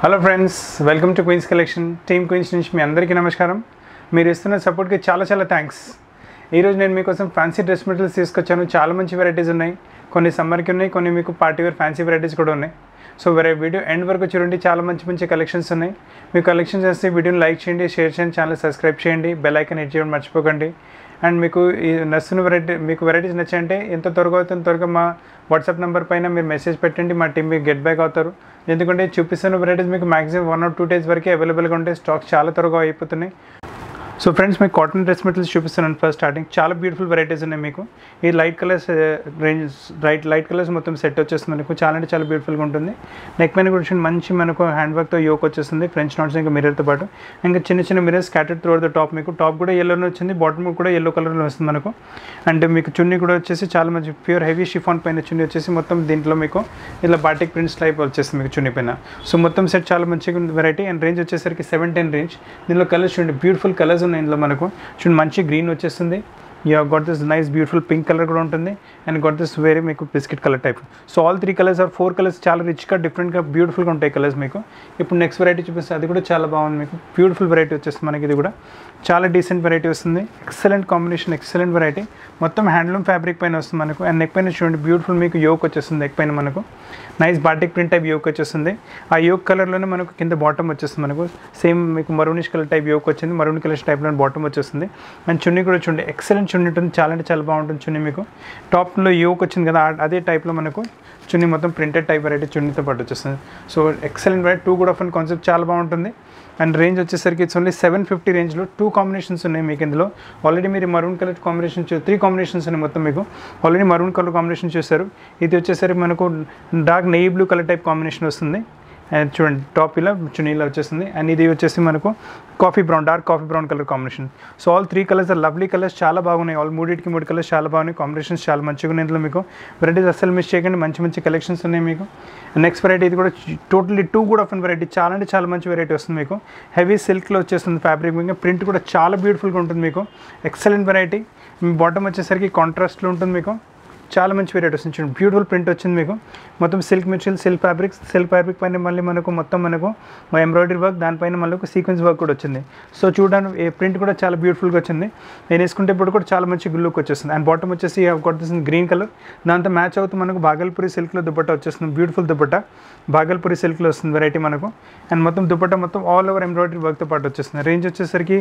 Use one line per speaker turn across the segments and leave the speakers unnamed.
Hello friends, welcome to queens collection. Team queens నుంచి మీ అందరికీ నమస్కారం. మీరు ఇస్తున్న సపోర్ట్కి చాలా థ్యాంక్స్. ఈరోజు నేను మీకోసం ఫ్యాన్సీ డ్రెస్ మెటీరియల్స్ తీసుకొచ్చాను. చాలా మంచి వెరైటీస్ ఉన్నాయి. కొన్ని సమ్మర్కి ఉన్నాయి, కొన్ని మీకు పార్టీ వేర్ ఫ్యాన్సీ వెరైటీస్ కూడా ఉన్నాయి. సో వీడియో ఎండ్ వరకు చూడండి. చాలా మంచి కలెక్షన్స్ ఉన్నాయి. మీకు కలెక్షన్స్ చేస్తే వీడియోని లైక్ చేయండి, షేర్ చేయండి, ఛానల్ సబ్స్క్రైబ్ చేయండి, బెల్ ఐకాన్ హిట్ చేయడం మర్చిపోకండి. అండ్ మీకు ఈ నచ్చిన వెరైటీస్ నచ్చాయంటే ఎంత త్వరగా అవుతుంది త్వరగా మా వాట్సాప్ నెంబర్ పైన మీరు మెసేజ్ పెట్టండి. మా టీం మీకు గెట్ బ్యాక్ అవుతారు. ఎందుకంటే చూపిస్తున్న వెరైటీస్ మీకు మ్యాక్సిమం 1 or 2 days వరకే అవైలబుల్గా ఉంటాయి. స్టాక్ చాలా త్వరగా అయిపోతున్నాయి. సో ఫ్రెండ్స్, మీకు కాటన్ డ్రెస్ మెటీరియల్స్ చూపిస్తున్నాను. ఫస్ట్ స్టార్టింగ్ చాలా బ్యూటిఫుల్ వెరైటీస్ ఉన్నాయి. మీకు ఈ లైట్ కలర్స్ లైట్ కలర్స్ మొత్తం సెట్ వచ్చేస్తుంది. మీకు చాలా అంటే చాలా బ్యూటిఫుల్గా ఉంటుంది. నెక్ పైన కూడా మంచి మనకు హ్యాండ్ వర్క్తో యోక్ వచ్చేస్తుంది. ఫ్రెంచ్ నాట్స్ ఇంకా మిర్రర్తో పాటు ఇంకా చిన్న mirrors scattered through the top. మీకు టాప్ కూడా ఎల్లోనే వచ్చింది, బాటమ్ కూడా ఎల్లో కలర్లో వస్తుంది మనకు. అండ్ మీకు చున్నీ కూడా వచ్చేసి చాలా మంచి ప్యూర్ హెవీ షిఫాన్ పైన చున్నీ వచ్చేసి మొత్తం దీంట్లో మీకు ఇలా బాటిక్ ప్రింట్స్ టైప్ వచ్చేస్తుంది మీకు చున్నీ పైన. సో మొత్తం సెట్ చాలా మంచిగా ఉంది వెరైటీ. అండ్ రేంజ్ వచ్చేసరికి 710 రేంజ్. దీనిలో కలర్స్ చూడండి, బ్యూటిఫుల్ కలర్స్ ఉన్నాయి ఇందులో మనకు. చూడండి, మంచి గ్రీన్ వచ్చేస్తుంది. You got this nice beautiful pink colour కూడా ఉంటుంది. అండ్ గాట్ దిస్ వేరే మీకు biscuit colour type. So all 3 colours or 4 colours చాలా రిచ్గా డిఫరెంట్గా బ్యూటిఫుల్గా ఉంటాయి కలర్స్ మీకు. ఇప్పుడు నెక్స్ట్ వెరైటీ చూపిస్తే అది కూడా చాలా బాగుంది. మీకు బ్యూటిఫుల్ వెరైటీ వచ్చేస్తుంది మనకి. ఇది కూడా చాలా డీసెంట్ వెరైటీ వస్తుంది. Excellent combination, excellent variety. మొత్తం హ్యాండ్లూమ్ ఫ్యాబ్రిక్ పైన వస్తుంది మనకు. అండ్ నెక్ పైన చూడండి, బ్యూటిఫుల్ మీకు యోక్ వచ్చేస్తుంది. నెక్ పైన మనకు nice batik print type yoke వచ్చేస్తుంది. ఆ యోక్ కలర్లోనే మనకు కింద బాటమ్ వచ్చేస్తుంది మనకు. సేమ్ మీకు మరూనిష్ కలర్ టైప్ యోక్ వచ్చింది. మరూన్ కలర్ టైప్లో బాటమ్ వచ్చేస్తుంది. అండ్ చున్నీ కూడా చూడండి, ఎక్సలెంట్ చున్నీ ఉంటుంది. చాలా అంటే చాలా బాగుంటుంది చున్నీ. మీకు టాప్లో యోక్ వచ్చింది కదా, అదే టైప్లో మనకు చున్నీ మొత్తం ప్రింటెడ్ టైప్ వెరైటీ చున్నీతో పాటు వచ్చేస్తుంది. So excellent variety. 2 కూడా ఫన్ కాన్సెప్ట్ చాలా బాగుంటుంది. అండ్ రేంజ్ వచ్చేసరికి ఇట్స్ ఓన్లీ 750 రేంజ్లో 2 కాంబినేషన్స్ ఉన్నాయి మీకు ఇందులో. ఆల్రెడీ మీరు మరూన్ కలర్ కాంబినేషన్ 3 కాంబినేషన్స్ ఉన్నాయి మొత్తం మీకు. ఆల్రెడీ మరూన్ కలర్ కాంబినేషన్ చూస్తారు. ఇది వచ్చేసరికి మనకు dark navy blue colour type combination వస్తుంది. అండ్ చూడండి, టాప్ ఇలా చున్నీలా వచ్చేస్తుంది. అండ్ ఇది వచ్చేసి మనకు dark coffee brown colour combination. So all 3 colours are lovely colours, చాలా బాగున్నాయి. ఆల్ 3 కలర్స్ చాలా బాగున్నాయి. కాంబినేషన్స్ చాలా మంచిగా ఉన్నాయి ఇందులో మీకు. వెరైటీస్ అస్సలు మిస్ చేయకండి, మంచి కలెక్షన్స్ ఉన్నాయి మీకు. నెక్స్ట్ వెరైటీ ఇది కూడా టోటలీ 2 కూడా ఆఫ్ వెరైటీ. చాలా అంటే చాలా మంచి వెరైటీ వస్తుంది మీకు. హెవీ సిల్క్లో వచ్చేస్తుంది ఫ్యాబ్రిక్. ఇంకా ప్రింట్ కూడా చాలా బ్యూటిఫుల్గా ఉంటుంది మీకు. Excellent variety. మీ బాటమ్ వచ్చేసరికి కాంట్రాస్ట్లో ఉంటుంది మీకు. చాలా మంచి వెరైటీ వస్తుంది. చూడండి, బ్యూటిఫుల్ ప్రింట్ వచ్చింది మీకు. మొత్తం సిల్క్ మెటీరియల్, సిల్క్ ఫ్యాబ్రిక్ పైన మళ్ళీ మనకు మొత్తం మనకు ఎంబ్రాయిడరీ వర్క్, దానిపైన మళ్ళీ ఒక సీక్వెన్స్ వర్క్ కూడా వచ్చింది. సో చూడడానికి ప్రింట్ కూడా చాలా బ్యూటిఫుల్గా వచ్చింది. నేను వేసుకుంటే ఇప్పుడు కూడా చాలా మంచి లుక్ వచ్చేస్తుంది. అండ్ బాటమ్ వచ్చేసి కొట్టేస్తుంది గ్రీన్ కలర్. దాంతో మ్యాచ్ అవుతూ మనకు భాగల్పూరి సిల్క్లో దుపట్టా వచ్చేస్తుంది. బ్యూటిఫుల్ దుపట్టా భాగల్పూరి సిల్క్లో వస్తుంది వెరైటీ మనకు. అండ్ మొత్తం దుపట్టా మొత్తం ఆల్ ఓవర్ ఎంబ్రాయిడరీ వర్క్తో పాటు వచ్చేస్తుంది. రేంజ్ వచ్చేసరికి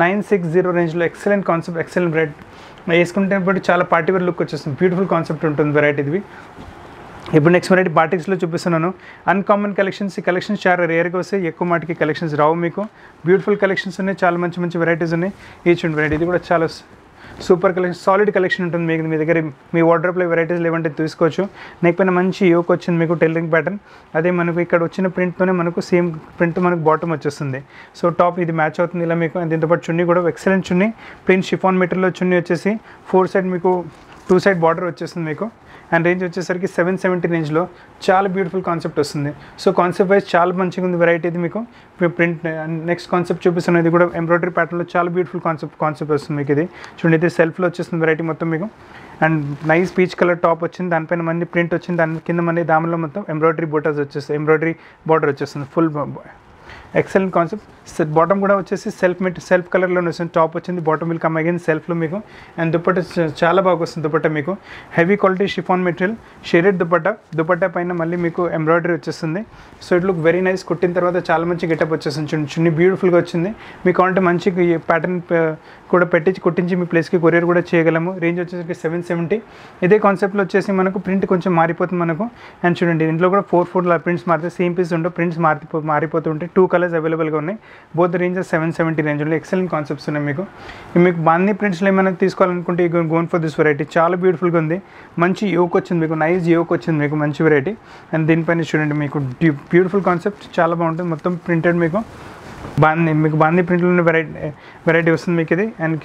960 రేంజ్లో ఎక్సలెంట్ కాన్సెప్ట్, ఎక్సలెంట్ వెరైటీ. వేసుకుంటే ఇప్పుడు చాలా పార్టీ వేర్ లుక్ వచ్చేస్తుంది. బ్యూటిఫుల్ కాన్సెప్ట్ ఉంటుంది వెరైటీ ఇది. ఇప్పుడు నెక్స్ట్ వెరైటీ బాటిక్స్లో చూపిస్తున్నాను. Uncommon collections. ఈ కలెక్షన్స్ చాలా రేర్గా వస్తాయి, ఎక్కువ మాటికి కలెక్షన్స్ రావు మీకు. బ్యూటిఫుల్ కలెక్షన్స్ ఉన్నాయి, చాలా మంచి వెరైటీస్ ఉన్నాయి. ఈ చూడండి వెరైటీ, ఇది కూడా చాలా సూపర్ కలెక్షన్, సాలిడ్ కలెక్షన్ ఉంటుంది మీకు. మీ దగ్గర మీ వార్డ్రోబ్లో వెరైటీస్ లేవంటే తీసుకోవచ్చు. నెక్ పైన మంచి యోక్ వచ్చింది మీకు, టైలరింగ్ ప్యాటర్న్. అదే మనకు ఇక్కడ వచ్చిన ప్రింట్తోనే మనకు సేమ్ ప్రింట్ మనకు బాటమ్ వచ్చేస్తుంది. సో టాప్ ఇది మ్యాచ్ అవుతుంది ఇలా మీకు. దీంతోపాటు చున్నీ కూడా ఎక్సలెంట్ చున్నీ, ప్రింట్ షిఫాన్ మెటీరియల్లో చున్నీ వచ్చేసి 4 సైడ్ మీకు 2 సైడ్ బార్డర్ వచ్చేస్తుంది మీకు. అండ్ రేంజ్ వచ్చేసరికి 770 రేంజ్లో చాలా బ్యూటిఫుల్ కాన్సెప్ట్ వస్తుంది. సో కాన్సెప్ట్ వైజ్ చాలా మంచిగా ఉంది వెరైటీ ఇది మీకు. ప్రింట్ నెక్స్ట్ కాన్సెప్ట్ చూపిస్తున్నది, ఇది కూడా ఎంబ్రాయిడరీ ప్యాటర్న్లో చాలా బ్యూటిఫుల్ కాన్సెప్ట్ వస్తుంది మీకు. ఇది చూడండి, ఇది సెల్ఫ్లో వచ్చేస్తుంది వెరైటీ మొత్తం మీకు. And nice peach colour top వచ్చింది, దానిపైన మళ్ళీ ప్రింట్ వచ్చింది, దాని కింద మళ్ళీ దానిలో మొత్తం ఎంబ్రాయిడరీ ఎంబ్రాయిడరీ బార్డర్ వచ్చేస్తుంది. Full excellent concept. బాటమ్ కూడా వచ్చేసి సెల్ఫ్ కలర్లో వస్తుంది. టాప్ వచ్చింది, బాటమ్ విల్ కమ్ అగైన్ సెల్ఫ్లో మీకు. అండ్ దుపట్టా చాలా బాగా వస్తుంది. దుపట్టా మీకు heavy quality chiffon material, shaded dupatta పైన మళ్ళీ మీకు ఎంబ్రాయిడరీ వచ్చేస్తుంది. So it look very nice. కుట్టిన తర్వాత చాలా మంచి గెటప్ వచ్చేస్తుంది. చున్నీ బ్యూటిఫుల్గా వచ్చింది మీకు. అంటే మంచి ప్యాటర్న్ కూడా కుట్టించి మీ ప్లేస్కి కొరియర్ కూడా చేయగలము. రేంజ్ వచ్చేసరికి 770. ఇదే కాన్సెప్ట్లో వచ్చేసి మనకు ప్రింట్ కొంచెం మారిపోతుంది మనకు. అండ్ చూడండి, దీంట్లో కూడా 4 ప్రింట్స్ మారితే సేమ్ పీస్ ఉండవు, ప్రింట్స్ మారిపోతూ ఉంటాయి. 2 కలర్స్ అవైలబుల్గా ఉన్నాయి. బోత్ రేంజ్ 770 రేంజ్లో ఎక్సలెంట్ కాన్సెప్ట్స్ ఉన్నాయి మీకు. మీకు బాందీ ప్రింట్స్లో ఏమైనా తీసుకోవాలనుకుంటే గోన్ ఫర్ దిస్ వెరైటీ. చాలా బ్యూటిఫుల్గా ఉంది. మంచి యోక్ వచ్చింది మీకు, నైస్ యోక్ వచ్చింది మీకు, మంచి వెరైటీ. అండ్ దీనిపైన చూడండి, మీకు బ్యూటిఫుల్ కాన్సెప్ట్ చాలా బాగుంటుంది. మొత్తం ప్రింటెడ్ మీకు బాందీ ప్రింట్లోనే వెరైటీ వస్తుంది మీకు ఇది. అండ్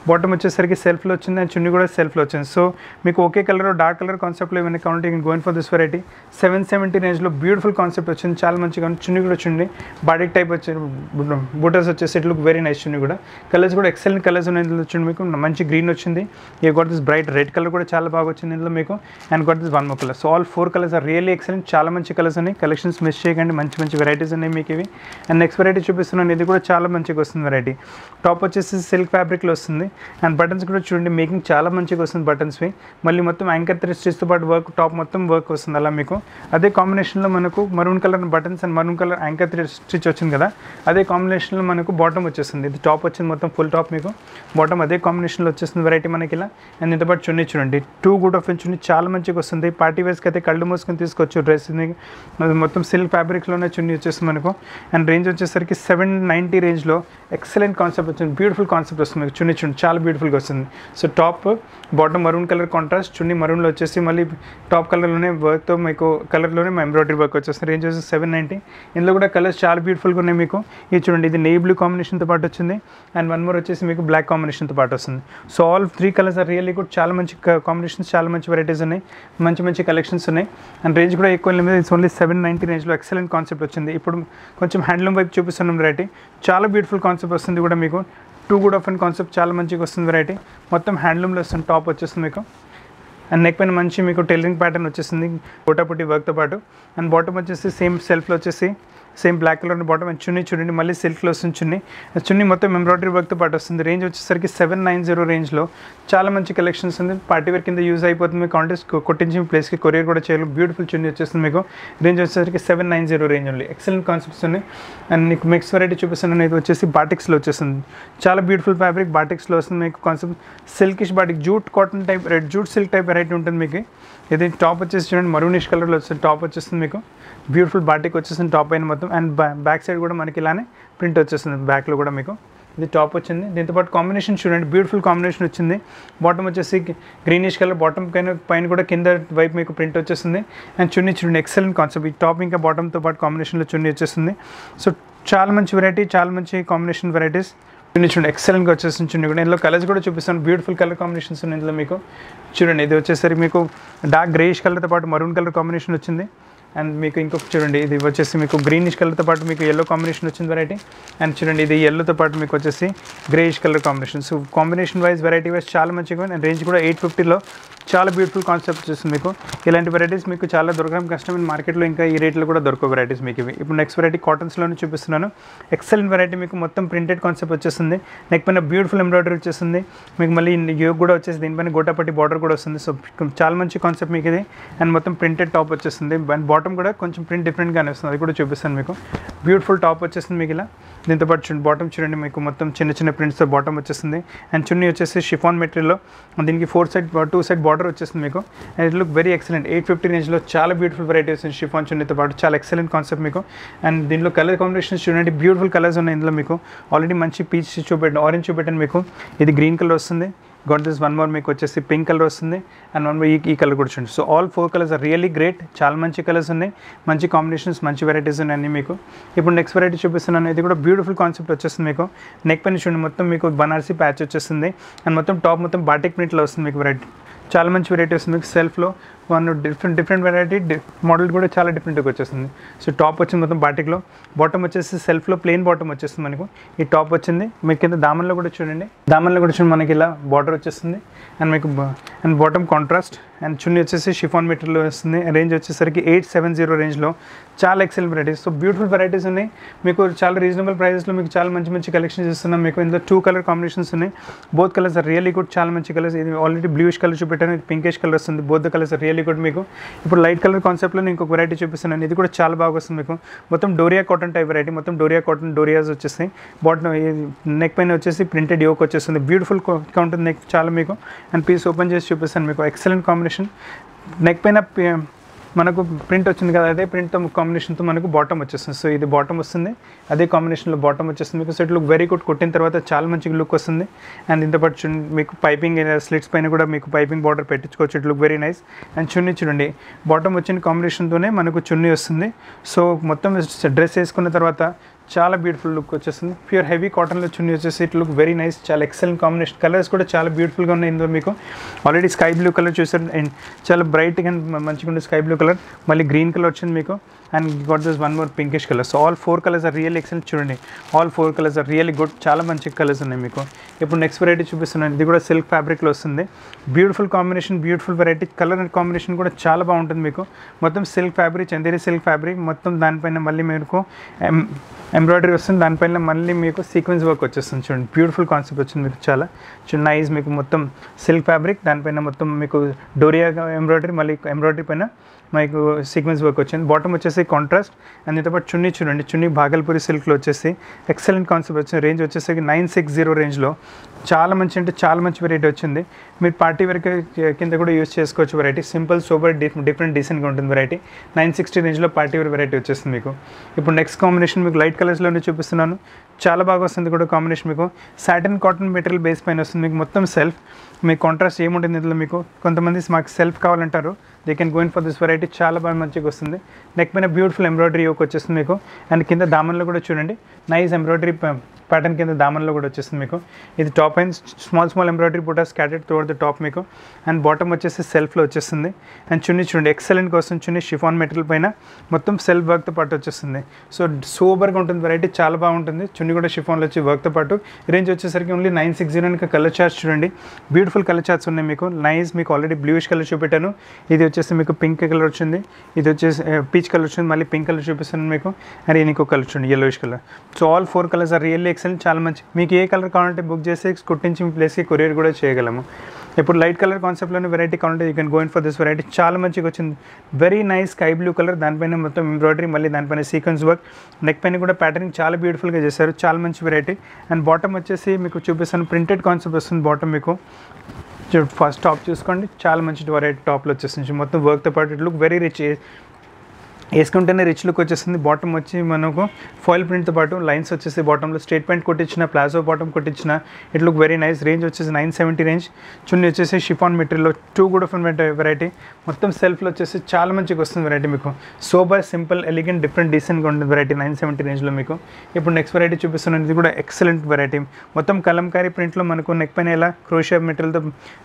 బాటమ్ వచ్చేసరికి సెల్ఫ్లో వచ్చింది అండ్ చున్నీ కూడా సెల్ఫ్లో వచ్చింది. సో మీకు ఒకే కలర్ డార్క్ కలర్ కాన్సెప్ట్లో ఏమైనా కావాలంటే గోయిన్ ఫర్ దిస్ వెరైటీ 770 రేంజ్లో బ్యూటిఫుల్ కాన్సెప్ట్ వచ్చింది, చాలా మంచిగా ఉంది. చున్నీ కూడా చూడండి బాటిక్ టైప్ వచ్చి బూటర్స్ వచ్చేసి it look very nice. Chunni కూడా కలర్స్ కూడా ఎక్సలెంట్ కలర్స్ ఉన్నాయి ఇందులో. చూడండి మీకు మంచి గ్రీన్ వచ్చింది, a got this bright red colour కూడా చాలా బాగా వచ్చింది ఇందులో మీకు, and got this 1 more colour. So all 4 colours are really excellent, చాలా మంచి కలర్స్ ఉన్నాయి. కలెక్షన్స్ మిస్ చేయకండి, మంచి మంచి వెరైటీస్ ఉన్నాయి మీకు ఇవి. అండ్ నెక్స్ట్ వెరైటీ చూపిస్తున్నాను, ఇది కూడా చాలా మంచిగా వస్తుంది వెరైటీ. టాప్ వచ్చేసి సిల్క్ ఫ్యాబ్రిక్లో వస్తుంది అండ్ బటన్స్ కూడా చూడండి మేకింగ్ చాలా మంచిగా వస్తుంది బటన్స్వి. మళ్ళీ మొత్తం యాంకర్ 3 స్టిచ్తో పాటు వర్క్, టాప్ మొత్తం వర్క్ వస్తుంది అలా మీకు. అదే కాంబినేషన్లో మనకు maroon colour buttons and maroon colour anchor 3 stitch వచ్చింది కదా, అదే కాంబినేషన్లో మనకు బాటమ్ వచ్చేస్తుంది. ఇది టాప్ వచ్చింది మొత్తం ఫుల్ టాప్ మీకు, బాటమ్ అదే కాంబినేషన్లో వచ్చేస్తుంది వెరైటీ మనకి ఇలా. అండ్ ఇంత పాటు చున్నీ చూడండి 2 గుడ్ ఆఫ్ చున్నీ చాలా మంచిగా వస్తుంది. పార్టీ వేర్స్కి అయితే కళ్ళు మూసుకొని తీసుకోవచ్చు డ్రెస్. మొత్తం సిల్క్ ఫ్యాబ్రిక్లోనే చున్నీ వచ్చేస్తుంది మనకు. అండ్ రేంజ్ వచ్చేసరికి 790 రేంజ్లో ఎక్సలెంట్ కాన్సెప్ట్ వచ్చింది, బ్యూటిఫుల్ కాన్సెప్ట్ వస్తుంది మీకు. చున్నీ చూడండి చాలా బ్యూటిఫుల్గా వస్తుంది. So top bottom maroon colour contrast, chunni మరూన్లో వచ్చేసి మళ్ళీ టాప్ కలర్లోనే వర్క్తో మీకు కలర్లోనే ఎంబ్రాయిడరీ వర్క్ వచ్చేస్తుంది. రేంజ్ వచ్చేసి 790. ఇందులో కూడా కలర్స్ చాలా బ్యూటిఫుల్గా ఉన్నాయి మీకు. ఇది చూడండి ఇది నేవీ బ్లూ కాంబినేషన్తో పాటు వచ్చింది అండ్ 1 more వచ్చేసి మీకు బ్లాక్ కాంబినేషన్తో పాటు వస్తుంది. So all 3 colours are really good, చాలా మంచి కాంబినేషన్స్, చాలా మంచి వెరైటీస్ ఉన్నాయి, మంచి మంచి కలెక్షన్స్ ఉన్నాయి. అండ్ రేంజ్ కూడా ఎక్కువ లేదు, ఇట్స్ ఓన్లీ 790 రేంజ్లో ఎక్సలెంట్ కాన్సెప్ట్ వచ్చింది. ఇప్పుడు కొంచెం హ్యాండ్లూమ్ వైపు చూపిస్తున్నాం వెరైటీ, చాలా బ్యూటిఫుల్ కాన్సెప్ట్ వస్తుంది కూడా మీకు. 2 గుడ్ ఆఫ్ కాన్సెప్ట్ చాలా మంచిగా వస్తుంది వెరైటీ, మొత్తం హ్యాండ్లూమ్లో వస్తుంది. టాప్ వచ్చేస్తుంది మీకు అండ్ నెక్ పైన మంచి మీకు టైలరింగ్ ప్యాటర్న్ వచ్చేసింది గోటాపుట్టి వర్క్తో పాటు. అండ్ బాటమ్ వచ్చేసి సేమ్ సెల్ఫ్లో వచ్చేసి same black colour bottom and chunni చూడండి మళ్ళీ సిల్క్లో వస్తుంది చున్నీ. చున్నీ మొత్తం ఎంబ్రాయిడరీ వర్క్తో పాటు వస్తుంది. రేంజ్ వచ్చేసరికి 790 రేంజ్లో చాలా మంచి కలెక్షన్స్ ఉంది. పార్టీ వేర్ కింద యూజ్ అయిపోతుంది మీకు, కాంటెస్ట్ కొట్టించిన ప్లేస్కి కొరియర్ కూడా చేయాలి. బ్యూటిఫుల్ చున్నీ వచ్చేస్తుంది మీకు. రేంజ్ వచ్చేసరికి 790 రేంజ్ ఓన్లీ, ఎక్సలెంట్ కాన్సెప్ట్స్ ఉన్నాయి. అండ్ మీకు నెక్స్ట్ వెరైటీ చూపిస్తున్నాను, ఇది వచ్చేసి బాటిక్స్లో వచ్చేస్తుంది. చాలా బ్యూటిఫుల్ ఫ్యాబ్రిక్ బాటిక్స్లో వస్తుంది మీకు. Concept silkish batik, jute cotton type, red jute silk type variety ఉంటుంది మీకు. ఇది టాప్ వచ్చేసి చూడండి మరూనిష్ కలర్లో వస్తుంది టాప్ వచ్చేస్తుంది మీకు. బ్యూటిఫుల్ బాటిక్ వచ్చేసింది టాప్ అయిన మొత్తం అండ్ బ్యాక్ సైడ్ కూడా మనకి ఇలానే ప్రింట్ వచ్చేస్తుంది బ్యాక్లో కూడా మీకు. ఇది టాప్ వచ్చింది, దీంతో పాటు కాంబినేషన్ చూడండి బ్యూటిఫుల్ కాంబినేషన్ వచ్చింది. బాటమ్ వచ్చేసి గ్రీనిష్ కలర్ బాటమ్ పైన కూడా కింద వైపు మీకు ప్రింట్ వచ్చేస్తుంది. అండ్ చున్నీ చూడండి ఎక్సలెంట్ కాన్సెప్ట్, ఈ టాప్ ఇంకా బాటమ్తో పాటు కాంబినేషన్లో చున్నీ వచ్చేస్తుంది. సో చాలా మంచి వెరైటీ, చాలా మంచి కాంబినేషన్ వెరైటీస్. చున్నీ చూడండి ఎక్సలెంట్గా వచ్చేస్తుంది చున్నీ కూడా. ఇందులో కలర్స్ కూడా చూపిస్తాను, బ్యూటిఫుల్ కలర్ కాంబినేషన్స్ ఉన్నాయి ఇందులో మీకు. చూడండి ఇది వచ్చేసరికి మీకు డార్క్ గ్రేయిష్ కలర్తో పాటు మరూన్ కలర్ కాంబినేషన్ వచ్చింది. అండ్ మీకు ఇంకొక చూడండి ఇది వచ్చేసి మీకు గ్రీనిష్ కలర్తో పాటు మీకు ఎల్లో కాంబినేషన్ వచ్చింది వెరైటీ. అండ్ చూడండి ఇది ఎల్లోతో పాటు మీకు వచ్చేసి greyish colour combination. So combination wise variety wise చాలా మంచిగా. అండ్ రేంజ్ కూడా 850లో చాలా బ్యూటిఫుల్ కాన్సెప్ట్ వచ్చేస్తుంది మీకు. ఇలాంటి వెరైటీస్ మీకు చాలా దొరకడం కష్టం, మార్కెట్లో ఇంకా ఈ రేట్లో కూడా దొరకవు వెరైటీస్ మీకు ఇవి. ఇప్పుడు నెక్స్ట్ వెరైటీ కాటన్స్లోనే చూపిస్తున్నాను. ఎక్సలెంట్ వెరైటీ మీకు, మొత్తం ప్రింటెడ్ కాన్సెప్ట్ వచ్చేస్తుంది. నెక్ పైన బ్యూటిఫుల్ ఎంబ్రాయిడరీ వచ్చేస్తుంది మీకు. మళ్ళీ యోగ్ కూడా వచ్చేసి దీనిపైన గోటాపట్టి బార్డర్ కూడా వస్తుంది. సో చాలా మంచి కాన్సెప్ట్ మీకు ఇది. అండ్ మొత్తం ప్రింటెడ్ టాప్ వచ్చేస్తుంది. అండ్ బాటమ్ కూడా కొంచెం ప్రింట్ డిఫరెంట్గానే వస్తుంది, అది కూడా చూపిస్తాను మీకు. బ్యూటిఫుల్ టాప్ వచ్చేస్తుంది మీకు ఇలా. దీంతో పాటు చూడండి బాటమ్ చూడండి మీకు మొత్తం చిన్న చిన్న ప్రింట్స్తో బాటమ్ వచ్చేస్తుంది. అండ్ చున్నీ వచ్చేసి షిఫాన్ మెటీరియల్లో దీనికి 2 సైడ్ బార్డర్ వచ్చేస్తుంది మీకు. And it look very excellent. 850 రేంజ్లో చాలా బ్యూటిఫుల్ వెరైటీ వస్తుంది షిఫాన్ చున్నీతో పాటు, చాలా ఎక్సలెంట్ కాన్సెప్ట్ మీకు. అండ్ దీంట్లో కలర్ కాంబినేషన్స్ చూడండి బ్యూటిఫుల్ కలర్స్ ఉన్నాయి ఇందులో మీకు. ఆల్రెడీ మంచి పీచ్ చూపెట్టాను, ఆరెంజ్ చూపెట్టాను మీకు. ఇది గ్రీన్ కలర్ వస్తుంది. గాట్ దిస్ 1 more మీకు వచ్చేసి పింక్ కలర్ వస్తుంది. అండ్ 1 more ఈ కలర్ కూడా చూడండి. So all 4 colours are really great, చాలా మంచి కలర్స్ ఉన్నాయి, మంచి కాంబినేషన్స్, మంచి వెరైటీస్ ఉన్నాయి మీకు. ఇప్పుడు నెక్స్ట్ వెరైటీ చూపిస్తున్నాను, ఇది కూడా బ్యూటిఫుల్ కాన్సెప్ట్ వచ్చేస్తుంది మీకు. నెక్ పైన చూడండి మొత్తం మీకు బనారసీ ప్యాచ్ వచ్చేస్తుంది. అండ్ మొత్తం టాప్ మొత్తం బాటిక్ ప్రింట్లో వస్తుంది మీకు వెరైటీ. చాలా మంచి వెరైటీ వస్తుంది మీకు. సెల్ఫ్లో డిఫరెంట్ వెరైటీ మోడల్ కూడా చాలా డిఫరెంట్గా వచ్చేస్తుంది. సో టాప్ వచ్చింది మొత్తం బాటిక్లో, బాటమ్ వచ్చేసి సెల్ఫ్లో ప్లెయిన్ బాటమ్ వచ్చేస్తుంది మనకు. ఈ టాప్ వచ్చింది మీకు. కింద దామన్లో కూడా చూడండి, మనకి ఇలా బార్డర్ వచ్చేస్తుంది. అండ్ మీకు and bottom contrast. And chunni వచ్చేసి షిఫాన్ మెటీరియల్ వస్తుంది. రేంజ్ వచ్చేసరికి 870 రేంజ్లో చాలా excellent varieties. So beautiful varieties ఉన్నాయి మీకు. చాలా రీజనబుల్ ప్రైజెస్లో మీకు చాలా మంచి మంచి కలెక్షన్స్ ఇస్తున్నాం మీకు. ఇందులో 2 కలర్ కాంబినేషన్స్ ఉన్నాయి. Both colours are really good, చాలా మంచి కలర్స్. ఇది ఆల్రెడీ బ్లూయిష్ కలర్ చూపెట్టాను, ఇది పింకిష్ కలర్ వస్తుంది. Both the colours are really good మీకు. ఇప్పుడు లైట్ కలర్ కాన్సెప్ట్లో నేను ఇంకొక వెరైటీ చూపిస్తున్నాను, ఇది కూడా చాలా బాగా వస్తుంది మీకు. మొత్తం డోరియా కాటన్ టైప్ వెరైటీ, మొత్తం డోరియా కాటన్ డోరియాస్ వచ్చేస్తాయి. బాటమ్ నెక్ పైన వచ్చేసి ప్రింటెడ్ యోక్ వచ్చేస్తుంది. బ్యూటిఫుల్ కౌంటర్ నెక్ చాలా మీకు. అండ్ పీస్ ఓపెన్ చేసి చూపిస్తాను మీకు. Excellent combination. నెక్ పైన మనకు ప్రింట్ వచ్చింది కదా, అదే ప్రింట్తో కాంబినేషన్తో మనకు బాటమ్ వచ్చేస్తుంది. సో ఇది బాటమ్ వస్తుంది, అదే కాంబినేషన్లో బాటమ్ వచ్చేస్తుంది మీకు. So it look very good. కుట్టిన తర్వాత చాలా మంచి లుక్ వస్తుంది. అండ్ ఇంత పాటు మీకు పైపింగ్ స్లిట్స్ పైన కూడా మీకు పైపింగ్ బార్డర్ పెట్టించుకోవచ్చు. It look very nice. And chunni చూడండి బాటమ్ వచ్చిన కాంబినేషన్తోనే మనకు చున్నీ వస్తుంది. సో మొత్తం డ్రెస్ వేసుకున్న తర్వాత చాలా బ్యూటిఫుల్ లుక్ వచ్చేస్తుంది. ప్యూర్ హెవీ కాటన్లో చున్నీ వచ్చేసి ఇట్ లుక్ వెరీ నైస్. చాలా ఎక్సలెంట్ కాంబినేషన్. కలర్స్ కూడా చాలా బ్యూటిఫుల్గా ఉన్నాయి ఇందులో మీకు. ఆల్రెడీ స్కై బ్లూ కలర్ చూసారు అండ్ చాలా బ్రైట్గా మంచిగా ఉండే స్కై బ్లూ కలర్, మళ్ళీ గ్రీన్ కలర్ వచ్చింది మీకు and got this one more pinkish colour. So all 4 colours are really excellent. చూడండి all 4 colours are really good. చాలా మంచి కలర్స్ ఉన్నాయి మీకు. ఇప్పుడు నెక్స్ట్ వెరైటీ చూపిస్తున్నాను. ఇది కూడా సిల్క్ ఫ్యాబ్రిక్లో వస్తుంది. Beautiful combination, beautiful variety. Colour and combination కూడా చాలా బాగుంటుంది మీకు. మొత్తం silk fabric, Chanderi silk fabric మొత్తం. దానిపైన మళ్ళీ మీకు ఎంబ్రాయిడరీ వస్తుంది. దానిపైన మళ్ళీ మీకు సీక్వెన్స్ వర్క్ వచ్చేస్తుంది. చూడండి బ్యూటిఫుల్ కాన్సెప్ట్ వచ్చింది మీకు. చాలా చూడండి నైస్. మీకు మొత్తం సిల్క్ ఫ్యాబ్రిక్, దానిపైన మొత్తం మీకు డోరియా ఎంబ్రాయిడరీ, మళ్ళీ ఎంబ్రాయిడరీ పైన మీకు సీక్వెన్స్ వర్క్ వచ్చింది. బాటమ్ వచ్చేసి కాంట్రాస్ట్ అండ్ దీంతో పాటు చున్నీ చూడండి. చున్నీ భాగల్పూరి సిల్క్లో వచ్చేసి ఎక్సలెంట్ కాన్సెప్ట్ వచ్చింది. రేంజ్ వచ్చేసి 960 రేంజ్లో చాలా మంచి అంటే చాలా మంచి వెరైటీ వచ్చింది. మీరు పార్టీ వేర్ కింద కూడా యూస్ చేసుకోవచ్చు వెరైటీ. సింపుల్ సూపర్ డిఫరెంట్ డీసెంట్గా ఉంటుంది వెరైటీ. 960 రేంజ్లో పార్టీ వేర్ వెరైటీ వచ్చేస్తుంది మీకు. ఇప్పుడు నెక్స్ట్ కాంబినేషన్ మీకు లైట్ కలర్స్లోనే చూపిస్తున్నాను. చాలా బాగా వస్తుంది కూడా కాంబినేషన్ మీకు. సాటిన్ కాటన్ మెటీరియల్ బేస్ పైన వస్తుంది మీకు. మొత్తం సెల్ఫ్ మీకు కాంట్రాస్ట్ ఏముంటుంది ఇందులో మీకు. కొంతమంది మాకు సెల్ఫ్ కావాలంటారు, they can going for this variety. చాలా బాగా మంచిగా వస్తుంది. నెక్ పైన బ్యూటిఫుల్ ఎంబ్రాయిడరీ యోక్ వచ్చేస్తుంది మీకు. అండ్ కింద దామన్లో కూడా చూడండి నైస్ ఎంబ్రాయిడరీ ప్యాటర్న్ కింద దామన్లో కూడా వచ్చేస్తుంది మీకు. ఇది టాప్ అండ్ స్మాల్ ఎంబ్రాయిడరీ బూటా స్కాటెడ్ త్రూ ద టాప్ మీకు. అండ్ బాటమ్ వచ్చేసి సెల్ఫ్లో వచ్చేస్తుంది. అండ్ చున్నీ చూడండి ఎక్సలెంట్గా వస్తుంది. చున్నీ షిఫాన్ మెటీరియల్ పైన మొత్తం సెల్ఫ్ వర్క్తో పాటు వచ్చేస్తుంది. సో సూపర్గా ఉంటుంది వెరైటీ. చాలా బాగుంటుంది. చున్నీ కూడా షిఫాన్లో వచ్చి వర్క్తో పాటు. రేంజ్ వచ్చేసరికి ఓన్లీ 960. ఇంకా కలర్ చార్ట్స్ చూడండి బ్యూటిఫుల్ కలర్ చార్ట్స్ ఉన్నాయి మీకు. నైస్. మీకు ఆల్రెడీ బ్లూయిష్ కలర్ చూపెట్టాను. ఇది వచ్చేసి మీకు పింక్ కలర్ వచ్చింది. ఇది వచ్చేసి పీచ్ కలర్ వచ్చింది. మళ్ళీ పింక్ కలర్ చూపిస్తున్నాను మీకు. అండ్ ఇంకో కలర్ చూడండి yellowish colour. So all 4 colours are really excellent. చాలా మంచి. మీకు ఏ కలర్ కావాలంటే బుక్ చేసి కుట్టించి మీ ప్లేస్కి కొరియర్ కూడా చేయగలము. ఇప్పుడు లైట్ కలర్ కాన్సెప్ట్లోనే వెరైటీ కావాలంటే you can go in for this variety. చాలా మంచిగా వచ్చింది. Very nice sky blue colour, దానిపైన మొత్తం ఎంబ్రాయిడరీ, మళ్ళీ దానిపైన సీక్వెన్స్ వర్క్, నెక్ పైన కూడా ప్యాటర్నింగ్ చాలా బ్యూటిఫుల్గా చేశారు. చాలా మంచి వెరైటీ. అండ్ బాటమ్ వచ్చేసి మీకు చూపిస్తాను ప్రింటెడ్ కాన్సెప్ట్ వస్తుంది బాటమ్ మీకు. ఫస్ట్ టాప్ చూసుకోండి. చాలా మంచి వెరైటీ టాప్లో వచ్చేస్తుంది మొత్తం వర్క్తో పాటు. It look very rich. వేసుకుంటేనే రిచ్ లుక్ వచ్చేస్తుంది. బాటమ్ వచ్చి మనకు ఫాయిల్ ప్రింట్తో పాటు లైన్స్ వచ్చేసి బాటంలో స్ట్రేట్ ప్యాంట్ కొట్టించిన, ప్లాజో బాటమ్ కొట్టించిన. It look very nice. Range వచ్చేసి 970 రేంజ్. చున్నీ వచ్చేసి షిఫాన్ మెటీరియల్లో 2 కూడా వెరైటీ. మొత్తం సెల్ఫ్లో వచ్చేసి చాలా మంచిగా వస్తుంది వెరైటీ మీకు. సోబర్, సింపుల్, ఎలిగెంట్, డిఫరెంట్, డీసెంట్గా ఉంటుంది వెరైటీ 970 రేంజ్లో మీకు. ఇప్పుడు నెక్స్ట్ వెరైటీ చూపిస్తున్నాను. ఇది కూడా ఎక్సలెంట్ వెరైటీ. మొత్తం కలంకారీ ప్రింట్లో మనకు నెక్ పైన ఇలా క్రోషియా మెటీరియల్తో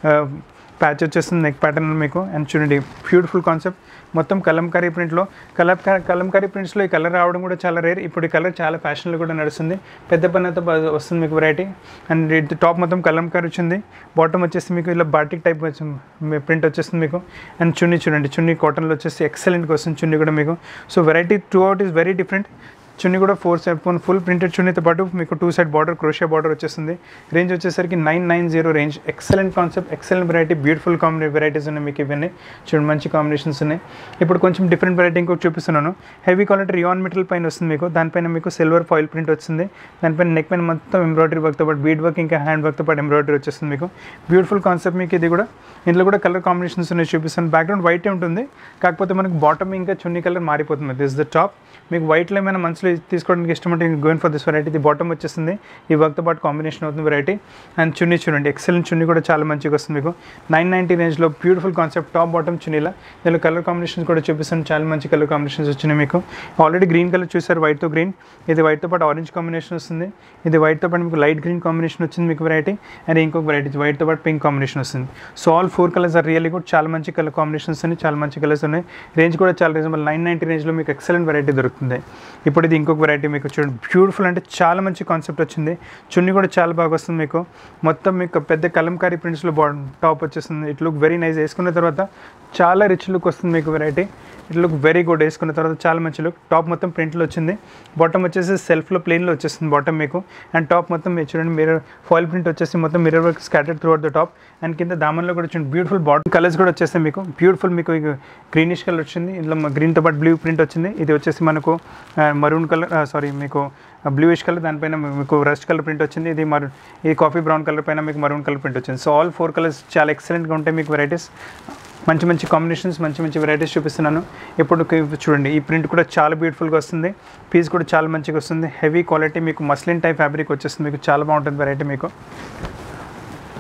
ప్యాచ్ వచ్చేస్తుంది నెక్ ప్యాటర్న్ మీకు. అండ్ చూడండి బ్యూటిఫుల్ కాన్సెప్ట్. మొత్తం కలంకారీ ప్రింట్లో. కలంకారీ ప్రింట్స్లో ఈ కలర్ రావడం కూడా చాలా రేర్. ఇప్పుడు ఈ కలర్ చాలా ఫ్యాషన్లో కూడా నడుస్తుంది. పెద్ద పన్నతో వస్తుంది మీకు వెరైటీ. అండ్ ఇది టాప్ మొత్తం కలంకారీ వచ్చింది. బాటమ్ వచ్చేసి మీకు ఇలా బాటిక్ టైప్ ప్రింట్ వచ్చేస్తుంది మీకు. అండ్ చున్నీ చూడండి. చున్నీ కాటన్లో వచ్చేసి ఎక్సలెంట్గా వస్తుంది చున్నీ కూడా మీకు. So variety through out is very different. Chunni కూడా 4 సైడ్ ఫుల్ ప్రింటెడ్ చున్నీతో పాటు మీకు 2 సైడ్ బార్డర్, క్రోషియా బార్డర్ వచ్చేస్తుంది. రేంజ్ వచ్చేసరికి 990 range. Excellent concept, excellent variety, beautiful varieties ఉన్నాయి మీకు. ఇవన్నీ చూడండి మంచి కాంబినేషన్స్ ఉన్నాయి. ఇప్పుడు కొంచెం డిఫరెంట్ వెరైటీ ఇంకొక చూపిస్తున్నాను. హెవీ క్వాలిటీ రియాన్ మెటీరియల్ పైన వస్తుంది మీకు. దానిపైన మీకు సిల్వర్ ఫాయిల్ ప్రింట్ వచ్చింది. దానిపైన నెక్ పైన మొత్తం ఎంబ్రాయిడరీ వర్క్తో పాటు బీడ్ వర్క్, ఇంకా హ్యాండ్ వర్క్తో పాటు ఎంబ్రాయిడరీ వచ్చేస్తుంది మీకు. బ్యూటిఫుల్ కాన్సెప్ట్ మీకు. ఇది కూడా ఇందులో కూడా కలర్ కాంబినేషన్స్ ఉన్నాయి చూపిస్తాను. బ్యాక్గ్రౌండ్ వైటే ఉంటుంది, కాకపోతే మనకు బాటమ్ ఇంకా చున్నీ కలర్ మారిపోతుంది. This is the top. మీకు వైట్లో ఏమైనా మనసులో తీసుకోవడానికి ఇష్టమంటే గోయిన్ ఫర్ దిస్ వెరైటీ. ఇది బాటమ్ వచ్చేస్తుంది. ఈ వర్క్తో పాటు కాంబినేషన్ అవుతుంది వెరైటీ. అండ్ చున్నీ చూడండి ఎక్సలెంట్. చున్నీ కూడా చాలా మంచిగా వస్తుంది మీకు. 990 రేంజ్లో బ్యూటిఫుల్ కాన్సెప్ట్. టాప్ బాటమ్ చున్నీలా. దీనిలో కలర్ కాంబినేషన్స్ కూడా చూపిస్తాను. చాలా మంచి కలర్ కాంబినేషన్స్ వచ్చినాయి మీకు. ఆల్రెడీ గ్రీన్ కలర్ చూసారు, వైట్తో గ్రీన్. ఇది వైట్తో పాటు ఆరెంజ్ కాంబినేషన్ వస్తుంది. ఇది వైట్తో పాటు మీకు లైట్ గ్రీన్ కాంబినేషన్ వచ్చింది మీకు వెరైటీ. అండ్ ఇంకొక వెరైటీ వైట్తో పాటు పింక్ కాంబినేషన్ వస్తుంది. So all 4 colours are really కూడా చాలా మంచి కలర్ కాంబినేషన్స్ ఉన్నాయి. చాలా మంచి కలర్స్ ఉన్నాయి. రేంజ్ కూడా చాలా రీజనబుల్. 990 రేంజ్లో మీకు ఎక్సలెంట్ వెరైటీ దొరుకుతుంది. ఇప్పుడు ఇది ఇంకొక వెరైటీ మీకు చూడండి. బ్యూటిఫుల్ అంటే చాలా మంచి కాన్సెప్ట్ వచ్చింది. చున్నీ కూడా చాలా బాగా వస్తుంది మీకు. మొత్తం మీకు పెద్ద కలంకారీ ప్రింట్స్లో టాప్ వచ్చేస్తుంది. It look very nice. వేసుకున్న తర్వాత చాలా రిచ్ లుక్ వస్తుంది మీకు variety. It look very good. వేసుకున్న తర్వాత చాలా మంచి లుక్. టాప్ మొత్తం ప్రింట్లో వచ్చింది. బాటమ్ వచ్చేసి సెల్ఫ్లో ప్లెయిన్లో వచ్చేస్తుంది బాటమ్ మీకు. అండ్ టాప్ మొత్తం మీరు చూడండి మిర్రర్ ఫాయిల్ ప్రింట్ వచ్చేసి మొత్తం mirror work scattered through out the top. And కింద దామన్లో కూడా చూడండి బ్యూటిఫుల్ బాటమ్ కలర్స్ కూడా వచ్చేస్తాయి మీకు. బ్యూటిఫుల్ మీకు గ్రీనిష్ కలర్ వచ్చింది. ఇందులో గ్రీన్తో పాటు బ్లూ ప్రింట్ వచ్చింది. ఇది వచ్చేసి మనకు మరూన్ కలర్, మీకు బ్లూయిష్ కలర్, దానిపైన మీకు రస్ట్ కలర్ ప్రింట్ వచ్చింది. ఇది కాఫీ బ్రౌన్ కలర్ పైన మీకు మరూన్ కలర్ ప్రింట్ వచ్చింది. సో ఆల్ 4 కలర్స్ చాలా ఎక్సలెంట్గా ఉంటాయి మీకు వెరైటీస్. మంచి మంచి కాంబినేషన్స్, మంచి మంచి వెరైటీస్ చూపిస్తున్నాను. ఇప్పుడు చూడండి ఈ ప్రింట్ కూడా చాలా బ్యూటిఫుల్గా వస్తుంది. పీస్ కూడా చాలా మంచిగా వస్తుంది. హెవీ క్వాలిటీ మీకు మస్లిన్ టైప్ ఫ్యాబ్రిక్ వచ్చేస్తుంది మీకు. చాలా బాగుంటుంది వెరైటీ మీకు.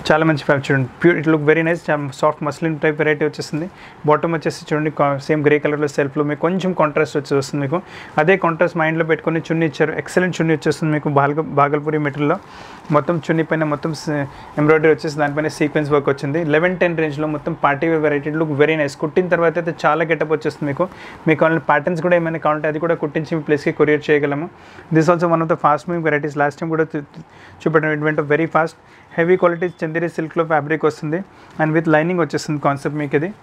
చాలా మంచి ఫ్యాబ్రిక్ చూడండి, pure it look very nice. Soft muslin type variety వచ్చేసింది. బాటమ్ వచ్చేసి చూడండి సేమ్ గ్రే కలర్లో సెల్ఫ్లో మీకు కొంచెం కాంట్రాస్ట్ వచ్చి వస్తుంది. మీకు అదే కాంట్రాస్ట్ మైండ్లో పెట్టుకొని చున్నీ ఇచ్చారు. ఎక్సలెంట్ చున్నీ వచ్చేస్తుంది మీకు భాగల్పూరి మెటీరియల్లో. మొత్తం చున్నీ పైన మొత్తం ఎంబ్రాయిడరీ వచ్చేసి దానిపైన సీక్వెన్స్ వర్క్ వచ్చింది. 11-10 రేంజ్లో మొత్తం party wear variety look very nice. కుట్టిన తర్వాత అయితే చాలా గెటప్ వచ్చేస్తుంది. మీకు ఆన్లైన్ ప్యాటర్న్స్ కూడా ఏమైనా కావాలంటే అది కూడా కుట్టించి మీ ప్లేస్కి కొరియర్ చేయగలము. This also one of the fast moving varieties. Last time కూడా చూపెట్టాను, it went very fast. Heavy quality Chanderi సిల్క్లో ఫ్యాబ్రిక్ వస్తుంది అండ్ విత్ లైనింగ్ వచ్చేస్తుంది కాన్సెప్ట్ మీకు. ఇది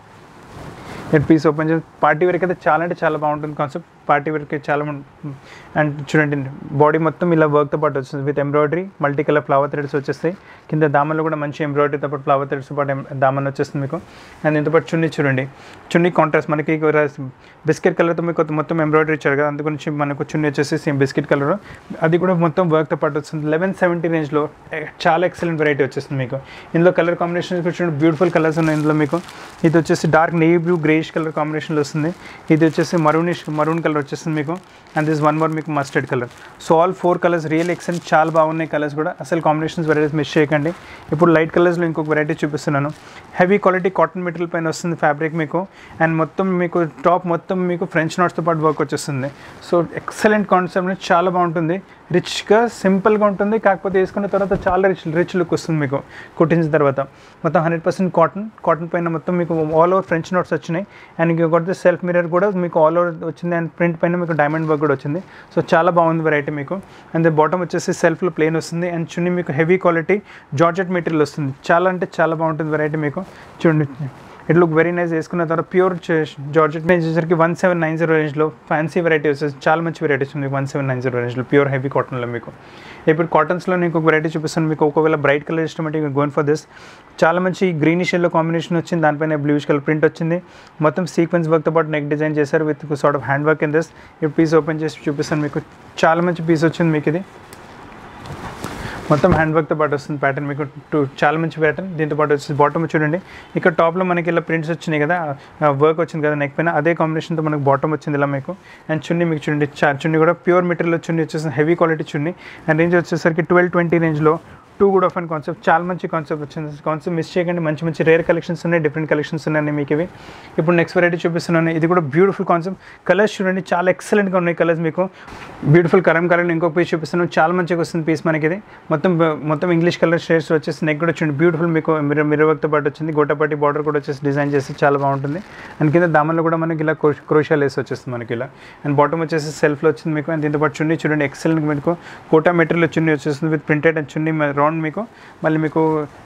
పీస్ ఓపెన్ చేసి పార్టీ వేర్కి అయితే చాలా అంటే చాలా బాగుంటుంది కాన్సెప్ట్. పార్టీ వేర్కి చాలా అండ్ చూడండి బాడీ మొత్తం ఇలా వర్క్తో పాటు వస్తుంది with embroidery, multi colour flower threads వచ్చేస్తాయి. కింద దామన్లో కూడా మంచి ఎంబ్రాయిడరీతో పాటు ఫ్లవర్ థ్రెడ్స్తో పాటు దామన్ వచ్చేస్తుంది మీకు. అండ్ దీంతో పాటు చున్నీ చూడండి, చున్నీ కాంట్రాస్ట్ మనకి బిస్కెట్ కలర్తో మీకు మొత్తం ఎంబ్రాయిడరీ ఇచ్చారు కదా, అందుగురించి మనకు చున్నీ వచ్చేసి సేమ్ బిస్కెట్ కలర్, అది కూడా మొత్తం వర్క్తో పాటు వస్తుంది. 1170 రేంజ్లో చాలా ఎక్సలెంట్ వెరైటీ వచ్చేస్తుంది మీకు. ఇందులో కలర్ కాంబినేషన్స్ చూడండి, బ్యూటిఫుల్ కలర్స్ ఉన్నాయి ఇందులో మీకు. ఇది వచ్చేసి dark navy blue greyish colour కాంబినేషన్లో వస్తుంది. ఇది వచ్చేసి మరూన్ కలర్ వచ్చేస్తుంది మీకు. అండ్ దిస్ వన్ మోర్ మీకు mustard colour. So all 4 colours real excellent, చాలా బాగున్నాయి కలర్స్ కూడా. అసలు కాంబినేషన్స్ వెరైటీస్ మిస్ చేయకండి. ఇప్పుడు లైట్ కలర్స్లో ఇంకొక వెరైటీ చూపిస్తున్నాను. హెవీ క్వాలిటీ కాటన్ మెటీరియల్ పైన వస్తుంది ఫ్యాబ్రిక్ మీకు. అండ్ మొత్తం మీకు టాప్ మొత్తం మీకు ఫ్రెంచ్ నాట్స్తో పాటు వర్క్ వచ్చేస్తుంది. సో ఎక్సలెంట్ కాన్సెప్ట్, చాలా బాగుంటుంది. రిచ్గా సింపుల్గా ఉంటుంది, కాకపోతే వేసుకున్న తర్వాత చాలా రిచ్ లుక్ వస్తుంది మీకు కుట్టించిన తర్వాత. మొత్తం 100% కాటన్ పైన మొత్తం మీకు ఆల్ ఓవర్ ఫ్రెంచ్ నోట్స్ వచ్చినాయి. అండ్ ఇంకొకటి సెల్ఫ్ మిర్రర్ కూడా మీకు ఆల్ ఓవర్ వచ్చింది. అండ్ ప్రింట్ పైన మీకు డైమండ్ వర్క్ కూడా వచ్చింది. సో చాలా బాగుంది వెరైటీ మీకు. అండ్ బాటమ్ వచ్చేసి సెల్ఫ్లో ప్లెయిన్ వస్తుంది. అండ్ చున్నీ మీకు హెవీ క్వాలిటీ జార్జెట్ మెటీరియల్ వస్తుంది. చాలా అంటే చాలా బాగుంటుంది వెరైటీ మీకు. చూడండి ఇట్ లుక్ వెరీ నైస్. వేసుకున్న తర్వాత ప్యూర్ జార్జెట్ వచ్చేసరికి 1790 రేంజ్లో ఫ్యాన్సీ వెరైటీ వచ్చేసి చాలా మంచి వెరైటీస్ ఉంది 1790 రేంజ్లో ప్యూర్ హెవీ కాటన్లో మీకు. ఇప్పుడు కాటన్స్లో నేను ఒక వెరైటీ చూపిస్తాను మీకు. ఒకవేళ బ్రైట్ కలర్ ఇష్టమంటే గోన్ ఫర్ దిస్. చాలా మంచి గ్రీనిష్ ఎల్లో కాంబినేషన్ వచ్చింది, దానిపైన బ్లూయిష్ కలర్ ప్రింట్ వచ్చింది. మొత్తం సీక్వెన్స్ వర్క్తో పాటు నెక్ డిజైన్ చేశారు with sort of hand work in this. ఇప్పుడు పీస్ ఓపెన్ చేసి చూపిస్తాను మీకు. చాలా మంచి పీస్ వచ్చింది మీకు. ఇది మొత్తం హ్యాండ్ వర్క్తో పాటు వస్తుంది ప్యాటర్న్ మీకు. చాలా మంచి ప్యాటర్న్. దీంతో పాటు వచ్చేసి బాటమ్ చూడండి, ఇక్కడ టాప్లో మనకి ఇలా ప్రింట్స్ వచ్చినాయి కదా, వర్క్ వచ్చింది కదా నెక్ పైన, అదే కాంబినేషన్తో మనకు బాటమ్ వచ్చింది ఇలా మీకు. అండ్ చున్నీ మీకు చూడండి, చున్నీ కూడా ప్యూర్ మెటీరియల్ చున్నీ వచ్చేసి heavy quality chunni. And range వచ్చేసరికి 1220 రేంజ్లో too good of and concept. చాలా మంచి కాన్సెప్ట్ వచ్చింది. కాన్సెప్ట్ మిస్ చేయకండి, మంచి రేర్ కలెక్షన్స్ ఉన్నాయి, డిఫరెంట్ కలెక్షన్స్ ఉన్నాయి మీకు ఇవి. ఇప్పుడు నెక్స్ట్ వెరైటీ చూపిస్తున్నాను. ఇది కూడా బ్యూటిఫుల్ కాన్సెప్ట్. కలర్స్ చూడండి చాలా ఎక్సలెంట్గా ఉన్నాయి కలర్స్ మీకు. బ్యూటిఫుల్ కరం కలర్ ఇంకొక పీస్ చూపిస్తున్నాను. చాలా మంచిగా వస్తుంది పీస్ మనకి. ఇది మొత్తం ఇంగ్లీష్ కలర్ షేడ్స్ వచ్చేసి నెక్ కూడా చూడండి బ్యూటిఫుల్ మీకు మిర్రర్ వర్క్తో పాటు వచ్చింది. గోటపట్టి బార్డర్ కూడా వచ్చేసి డిజైన్ చేసి చాలా బాగుంటుంది. అండ్ కింద దామన్లో కూడా మనకి ఇలా క్రోషియా లేస్ వచ్చేస్తుంది మనకి ఇలా. అండ్ బాటమ్ వచ్చేసి సెల్ఫ్లో వచ్చింది మీకు. అండ్ దీంతో పాటు చున్నీ చూడండి ఎక్సలెంట్ మీకు. కోటా మెటీరియల్ చున్నీ వచ్చేస్తుంది with printed and chunni round మీకు. మళ్ళీ మీకు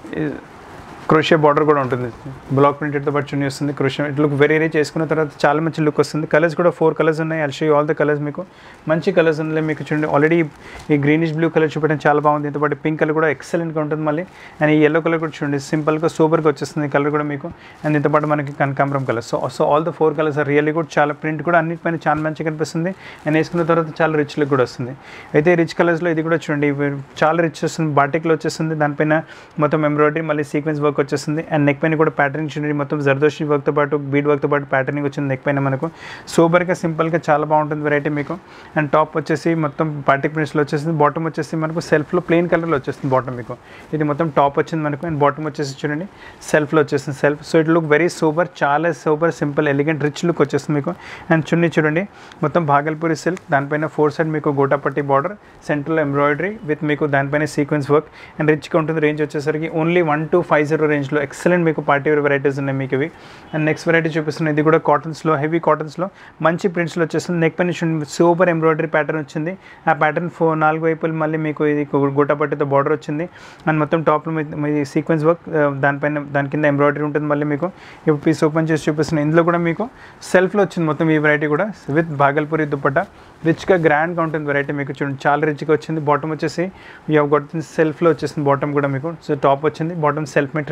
క్రోషియా బార్డర్ కూడా ఉంటుంది, బ్లాక్ ప్రింటెడ్తో పాటు చున్నీ వస్తుంది. Crochet it look very rich. చేసుకున్న తర్వాత చాలా మంచి లుక్ వస్తుంది. కలర్స్ కూడా 4 కలర్స్ ఉన్నాయి. I'll show you all the colours మీకు. మంచి కలర్స్ ఉన్నాయి మీకు. చూడండి ఆల్రెడీ ఈ గ్రీనిష్ బ్లూ కలర్ చూపించడం చాలా బాగుంది. దీంతో పాటు పింక్ కలర్ కూడా ఎక్సలెంట్గా ఉంటుంది మళ్ళీ. అండ్ ఈ ఎల్లో కలర్ కూడా చూడండి సింపుల్గా సూపర్గా వచ్చేస్తుంది కలర్ కూడా మీకు. అండ్ దీంతో పాటు మనకి కనకాంబరం colour. So all the 4 colours are really కూడా చాలా ప్రింట్ కూడా అన్నిటిపైన చాలా మంచిగా కనిపిస్తుంది. అండ్ వేసుకున్న తర్వాత చాలా రిచ్ లుక్ కూడా వస్తుంది. అయితే రిచ్ కలర్స్లో ఇది కూడా చూడండి చాలా రిచ్ వస్తుంది. బాటిక్లో వచ్చేస్తుంది, దానిపైన మొత్తం ఎంబ్రాయిడరీ మళ్ళీ సీక్వెన్స్ వర్క్ వచ్చేస్తుంది. అండ్ నెక్ పైన కూడా ప్యాటర్నింగ్ చూడండి మొత్తం జర్దోషి వర్క్తో పాటు బీడ్ వర్క్తో పాటు ప్యాటర్నింగ్ వచ్చింది నెక్ పైన మనకు. సూపర్గా సింపుల్గా చాలా బాగుంటుంది వెరైటీ మీకు. అండ్ టాప్ వచ్చేసి మొత్తం బాటిక్ ప్రింట్స్లో వచ్చేసింది. బాటమ్ వచ్చేసి మనకు సెల్ఫ్లో ప్లెయిన్ కలర్లో వచ్చేస్తుంది బాటమ్ మీకు. ఇది మొత్తం టాప్ వచ్చింది మనకు. అండ్ బాటమ్ వచ్చేసి చూడండి సెల్ఫ్లో వచ్చేస్తుంది self. So it look very super, చాలా super simple elegant rich look వచ్చేస్తుంది మీకు. అండ్ చున్నీ చూడండి మొత్తం భాగల్పూరి సిల్క్, దానిపైన 4 సైడ్ మీకు gota patti border, central embroidery with మీకు దానిపైన సీక్వెన్స్ వర్క్. అండ్ రిచ్గా ఉంటుంది. రేంజ్ వచ్చేసరికి ఓన్లీ 1250 రేంజ్లో ఎక్సలెంట్ మీకు పార్టీ వేర్ వెరైటీస్ ఉన్నాయి మీకు ఇవి. అండ్ నెక్స్ట్ వెరైటీ చూపిస్తున్నాయి. ఇది కూడా కాటన్స్లో హెవీ కాటన్స్లో మంచి ప్రింట్స్లో వచ్చేస్తుంది. నెక్ పైన సూపర్ ఎంబ్రాయిడరీ ప్యాటర్న్ వచ్చింది. ఆ ప్యాటర్న్ 4 వైపులు మళ్ళీ మీకు ఇది గోటాపట్టితో బార్డర్ వచ్చింది. అండ్ మొత్తం టాప్లో మీ సీక్వెన్స్ వర్క్, దాని కింద ఎంబ్రాయిడరీ ఉంటుంది మళ్ళీ మీకు. ఇప్పుడు పీస్ ఓపెన్ చేసి చూపిస్తున్నాయి. ఇందులో కూడా మీకు సెల్ఫ్లో వచ్చింది మొత్తం ఈ వెరైటీ కూడా విత్ భాగల్పూరి దుపట్టా. రిచ్గా గ్రాండ్గా ఉంటుంది వెరైటీ మీకు. చూడండి చాలా రిచ్గా వచ్చింది. బాటమ్ వచ్చేసి యూ హ్యావ్ గట్ సెల్ఫ్లో వచ్చేసింది బాటమ్ కూడా మీకు. సో టాప్ వచ్చింది, బాటమ్ సెల్ఫ్ మెటీరియల్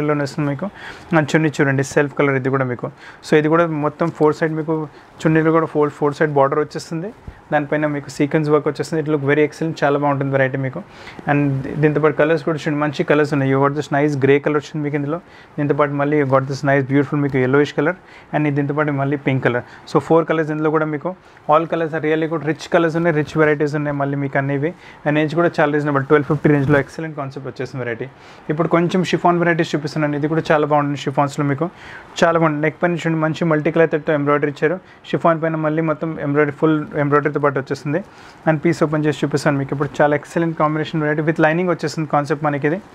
మెటీరియల్లోనే వస్తుంది మీకు. అండ్ చున్నీ చూడండి సెల్ఫ్ కలర్ ఇది కూడా మీకు. సో ఇది కూడా మొత్తం 4 సైడ్ మీకు చున్నీలు కూడా 4 సైడ్ బార్డర్ వచ్చేస్తుంది. దానిపైన మీకు సీక్వెన్స్ వర్క్ వచ్చేస్తుంది. ఇట్ లుక్ వెరీ ఎక్సలెంట్, చాలా బాగుంటుంది వెరైటీ మీకు. అండ్ దీంతో పాటు కలర్స్ కూడా చూడండి మంచి కలర్స్ ఉన్నాయి. You got this nice grey colour వచ్చింది మీకు ఇందులో. దీంతో పాటు మళ్ళీ you got this nice beautiful మీకు yellowish కలర్ అండ్ దీంతో పాటు మళ్ళీ పింక్ కలర్. సో 4 కలర్స్ ఇందులో కూడా మీకు. ఆల్ కలర్స్ ఆర్ రియల్లీ కూడా రిచ్ కలర్స్ ఉన్నాయి, రిచ్ వెరైటీస్ ఉన్నాయి మళ్ళీ మీకు అనేవి. అండ్ రేంజ్ కూడా చాలా రీజనబుల్ 1250 రేంజ్లో ఎక్సలెంట్ కాన్సెప్ట్ వచ్చేసింది వెరైటీ. ఇప్పుడు కొంచెం షిఫాన్ వెరైటీస్ చూపిస్తున్నాను. ఇది కూడా చాలా బాగుంటుంది షిఫాన్స్లో మీకు. చాలా బాగుంది. నెక్ పైన చూడండి మంచి మల్టీ కలర్తో ఎంబ్రాయిడరీ ఇచ్చారు. షిఫాన్ పైన మళ్ళీ మొత్తం ఎంబ్రాయిడరీ ఫుల్ ఎంబ్రాయిడరీతో పాటు వచ్చేస్తుంది. అండ్ పీస్ ఓపెన్ చేసి చూపిస్తాను మీకు. ఇప్పుడు చాలా excellent combination variety with lining వచ్చేస్తుంది కాన్సెప్ట్ మనకి. ఇది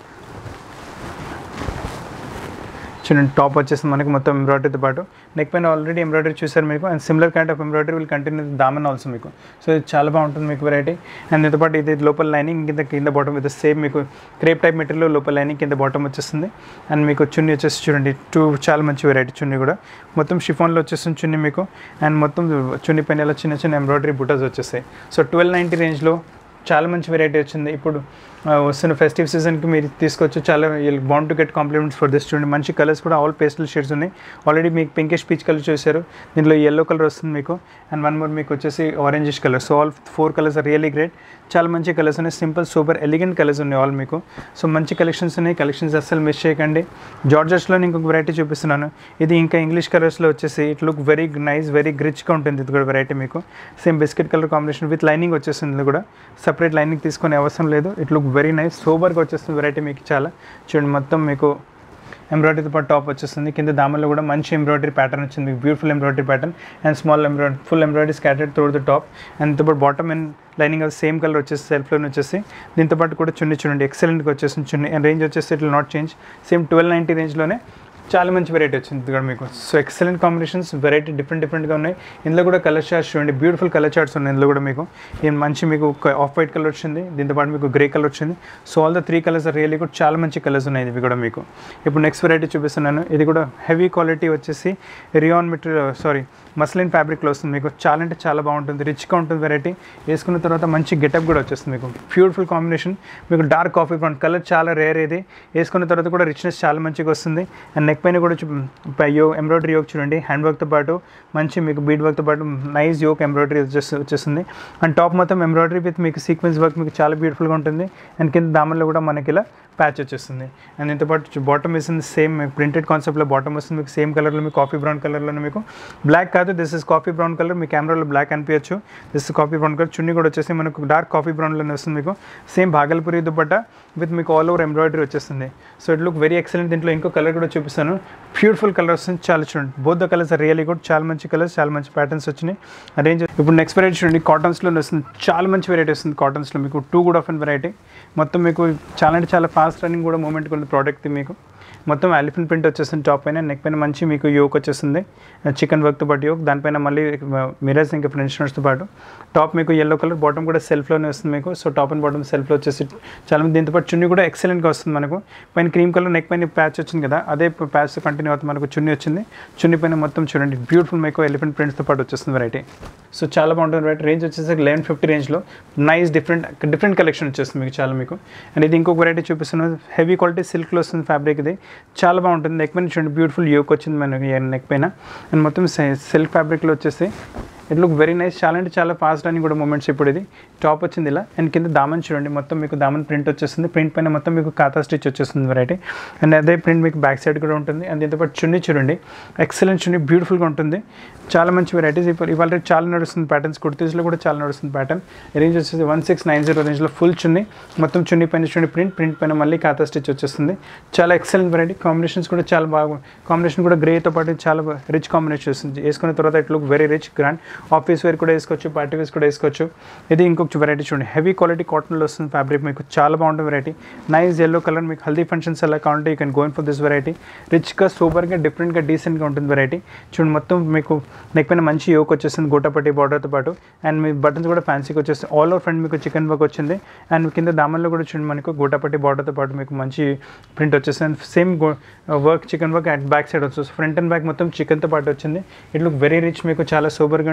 చూడండి టాప్ వచ్చేసింది మనకి మొత్తం ఎంబ్రాయిడరీతో పాటు. నెక్ పైన ఆల్రెడీ ఎంబ్రాయిడరీ చూసారు మీకు. And similar kind of embroidery will continue daman also మీకు. సో ఇది చాలా బాగుంటుంది మీకు వెరైటీ. అండ్ దీంతో పాటు ఇది లోపల లైనింగ్ కింద బాటమ్ విత్ సేమ్ మీకు క్రేప్ టైప్ మెటీరియల్ లోపల లైనింగ్ కింద బాటమ్ వచ్చేస్తుంది. అండ్ మీకు చున్నీ వచ్చేసి చూడండి చాలా మంచి వెరైటీ చున్నీ కూడా. మొత్తం షిఫాన్లో వచ్చేస్తుంది చున్నీ మీకు. అండ్ మొత్తం చున్నీ పైన ఇలా చిన్న చిన్న ఎంబ్రాయిడరీ బుటాస్ వచ్చేస్తాయి. సో 1290 రేంజ్లో చాలా మంచి వెరైటీ వచ్చింది. ఇప్పుడు వస్తున్న ఫెస్టివ్ సీజన్కి మీరు తీసుకోవచ్చు. చాలా bound to get compliments for this. చూడండి మంచి కలర్స్ కూడా ఆల్ పేస్టల్ షేడ్స్ ఉన్నాయి. ఆల్రెడీ మీకు పింకిష్ పీచ్ కలర్ చూసారు, దీంట్లో yellow కలర్ వస్తుంది మీకు. అండ్ వన్ మోర్ మీకు వచ్చేసి orangish colour. So all 4 colours are really great. చాలా మంచి కలర్స్ ఉన్నాయి, సింపుల్ సూపర్ ఎలిగెంట్ కలర్స్ ఉన్నాయి ఆల్ మీకు. సో మంచి కలెక్షన్స్ ఉన్నాయి, కలెక్షన్స్ అస్సలు మిస్ చేయకండి. జార్జెట్స్లో ఇంకొక వెరైటీ చూపిస్తున్నాను. ఇది ఇంకా ఇంగ్లీష్ కలర్స్లో వచ్చేసి it look very nice, very రిచ్గా ఉంటుంది. ఇది కూడా వెరైటీ మీకు same biscuit colour combination with lining వచ్చేస్తుంది. ఇది కూడా సపరేట్ లైనింగ్ తీసుకునే అవసరం లేదు. ఇట్ లుక్ వెరీ నైస్, సూపర్గా వచ్చేస్తుంది వెరైటీ మీకు. చాలా చూడండి మొత్తం మీకు ఎంబ్రాయిడరీతో పాటు టాప్ వచ్చేస్తుంది. కింద దామన్లో కూడా మంచి ఎంబ్రాయిడరీ ప్యాటర్న్ వచ్చింది మీకు, beautiful embroidery pattern. And small embroidery full embroidery scattered through the top. And దీంతో పాటు bottom and lining same colour వచ్చేసి సెల్ఫ్లోనే వచ్చేసి. దీంతో పాటు కూడా చున్నీ చూడండి ఎక్సలెంట్గా వచ్చేసింది చున్నీ. అండ్ రేంజ్ వచ్చేసి it will not change, same 1290 రేంజ్లోనే చాలా మంచి వెరైటీ వచ్చింది ఇది కూడా మీకు. సో ఎక్సలెంట్ కాంబినేషన్స్, వెరైటీ డిఫరెంట్గా ఉన్నాయి. ఇందులో కూడా కలర్ చార్ట్స్ చూడండి, బ్యూటిఫుల్ కలర్ చార్ట్స్ ఉన్నాయి ఇందులో కూడా మీకు. ఏం మంచి మీకు ఆఫ్ వైట్ కలర్ వచ్చింది, దీంతో పాటు మీకు గ్రే కలర్ వచ్చింది. So all the 3 colours really కూడా చాలా మంచి కలర్స్ ఉన్నాయి ఇవి కూడా మీకు. ఇప్పుడు నెక్స్ట్ వెరైటీ చూపిస్తున్నాను. ఇది కూడా హెవీ క్వాలిటీ వచ్చేసి రియాన్ మెటీరియల్ మస్లిన్ ఫ్యాబ్రిక్లో వస్తుంది మీకు. చాలా అంటే చాలా బాగుంటుంది, రిచ్గా ఉంటుంది వెరైటీ. వేసుకున్న తర్వాత మంచి గెటప్ కూడా వచ్చేస్తుంది మీకు. బ్యూటిఫుల్ కాంబినేషన్ మీకు. డార్క్ కాఫీ బ్రౌన్ కలర్ చాలా రేర్ ఇది. వేసుకున్న తర్వాత కూడా రిచ్నెస్ చాలా మంచిగా వస్తుంది. అండ్ నెక్ పైన కూడా ఎంబ్రాయిడరీ యోక్ చూడండి, హ్యాండ్ వర్క్తో పాటు మంచి మీకు బీడ్ వర్క్తో పాటు నైస్ యోక్ ఎంబ్రాయిడరీ వచ్చేస్తుంది. అండ్ టాప్ మొత్తం ఎంబ్రాయిడరీ విత్ మీకు సీక్వెన్స్ వర్క్ మీకు చాలా బ్యూటిఫుల్గా ఉంటుంది. అండ్ కింద దామన్లో కూడా మనకి ఇలా ప్యాచ్ వచ్చేస్తుంది. అండ్ దీంతో పాటు బాటమ్ వేసింది సేమ్ ప్రింటెడ్ కాన్సెప్ట్లో బాటమ్ వస్తుంది మీకు. సేమ్ కలర్లో మీకు కాఫీ బ్రౌన్ కలర్లో మీకు. బ్లాక్ కాదు, this is coffee brown colour. మీ కెమెరాలో బ్లాక్ అనిపించచ్చు, this is coffee brown colour. Chunni కూడా వచ్చేసి మనకు డార్క్ కాఫీ బ్రౌన్లోనే వస్తుంది మీకు. సేమ్ భాగల్పూరి దుపట్టా విత్ మీకు ఆల్ ఓవర్ ఎంబ్రాయిడరీ వచ్చేస్తుంది. So it look very excellent. దీంట్లో ఇంకో కలర్ కూడా చూపిస్తాను, బ్యూటిఫుల్ కలర్ వస్తుంది. చాలా చూడండి both the colours are really good. చాలా మంచి కలర్స్, చాలా మంచి ప్యాటర్న్స్ వచ్చినాయి. రేంజ్ ఇప్పుడు నెక్స్ట్ వెరైటీ చూడండి, కాటన్స్లో వస్తుంది. చాలా మంచి వెరైటీ వస్తుంది కాటన్స్లో మీకు. 2 గుడ్ ఆఫ్ అండ్ వెరైటీ మొత్తం మీకు. చాలా అంటే చాలా ఫాస్ట్ రన్నింగ్ కూడా మూమెంట్ కొన్ని ప్రోడక్ట్ మీకు. మొత్తం ఎలిఫెంట్ ప్రింట్ వచ్చేస్తుంది టాప్ పైన. నెక్ పైన మంచి మీకు యోక్ వచ్చేస్తుంది, చికెన్ వర్క్తో పాటు యోక్. దానిపైన మళ్ళీ మిరర్స్ ఇంకా ఫ్రెంచ్ నోట్స్తో పాటు. టాప్ మీకు yellow కలర్, బాటమ్ కూడా సెల్ఫ్లోనే వస్తుంది మీకు. సో టాప్ అండ్ బాటమ్ సెల్ఫ్లో వచ్చేసి చాలా. దీంతో పాటు చున్నీ కూడా ఎక్సలెంట్గా వస్తుంది మనకు. పైన క్రీమ్ కలర్ నెక్ పైన ప్యాచ్ వచ్చింది కదా, అదే ప్యాచ్ కంటిన్యూ అవుతుంది మనకు. చున్నీ వచ్చింది, చున్నీ పైన మొత్తం చూడండి బ్యూటిఫుల్ మీకు ఎలిఫెంట్ ప్రింట్స్తో పాటు వచ్చేస్తుంది వెరైటీ. సో చాలా బాగుంటుంది వెరైటీ. రేంజ్ వచ్చేసి 1150 రేంజ్లో నైస్ డిఫరెంట్ కలెక్షన్ వచ్చేస్తుంది మీకు చాలా మీకు. అండ్ ఇది ఇంకొక వెరైటీ చూపిస్తున్నాను. హెవీ క్వాలిటీ సిల్క్లో వస్తుంది ఫ్యాబ్రిక్. ఇది చాలా బాగుంటుంది. నెక్ పైన చూడండి బ్యూటిఫుల్ యోక్ వచ్చింది మనకి నెక్ పైన. అండ్ మొత్తం సిల్క్ ఫ్యాబ్రిక్లో వచ్చేసి ఇట్ లుక్ వెరీ నైస్. చాలా అంటే చాలా ఫాస్ట్ అని కూడా మూమెంట్స్. ఇప్పుడు ఇది టాప్ వచ్చింది ఇలా. అండ్ కింద దామన్ చూడండి మొత్తం మీకు దామన్ ప్రింట్ వచ్చేస్తుంది. ప్రింట్ పైన మొత్తం మీకు కాతా స్టిచ్ వచ్చేస్తుంది వెరైటీ. అండ్ అదే ప్రింట్ మీకు బ్యాక్ సైడ్ కూడా ఉంటుంది. అండ్ దీంతోపాటు చున్నీ చూడండి ఎక్సలెంట్ చున్నీ, బ్యూటిఫుల్గా ఉంటుంది. చాలా మంచి వెరైటీస్. ఇప్పుడు ఇవాళ చాలా నడుస్తుంది ప్యాటర్న్స్. కుర్తీస్లో కూడా చాలా నడుస్తుంది ప్యాటర్న్. రేంజ్ వచ్చేసి 1690 రేంజ్లో ఫుల్ చున్నీ. మొత్తం చున్నీ పైన చూడండి ప్రింట్ పైన మళ్ళీ కాతా స్టిచ్ వచ్చేస్తుంది. చాలా ఎక్సలెంట్ వెరైటీ. కాంబినేషన్స్ కూడా చాలా బాగా. కాంబినేషన్ కూడా గ్రేతో పాటు చాలా రిచ్ కాంబినేషన్ వస్తుంది. వేసుకున్న తర్వాత it look very rich grand. Office wear కూడా వేసుకోవచ్చు, పార్టీ వేర్స్ కూడా వేసుకోవచ్చు. ఇది ఇంకొక వెరైటీ చూడండి, హెవీ క్వాలిటీ కాటన్లో వస్తుంది ఫ్యాబ్రిక్ మీకు. చాలా బాగుంటుంది వెరైటీ. నైస్ yellow కలర్ మీకు. హల్దీ ఫంక్షన్స్ ఎలా కావాలంటే you can going for this variety. రిచ్గా సూపర్గా డిఫరెంట్గా డీసెంట్గా ఉంటుంది వెరైటీ. చూడండి మొత్తం మీకు నెక్ పైన మంచి యోక్ వచ్చేస్తుంది గోటాపట్టి బార్డర్తో పాటు. అండ్ మీ బటన్స్ కూడా ఫ్యాన్సీగా వచ్చేస్తుంది. ఆల్ ఓవర్ ఫ్రంట్ మీకు చికెన్ వర్క్ వచ్చింది. అండ్ కింద దామన్లో కూడా చూడండి మనకు గోటాపట్టి బార్డర్తో పాటు మీకు మంచి ప్రింట్ వచ్చేస్తుంది. Same work chikan work at back side వచ్చేసి ఫ్రంట్ అండ్ బ్యాక్ మొత్తం చికెన్తో పాటు వచ్చింది. ఇట్ లుక్ వెరీ రిచ్ మీకు. చాలా సూపర్గా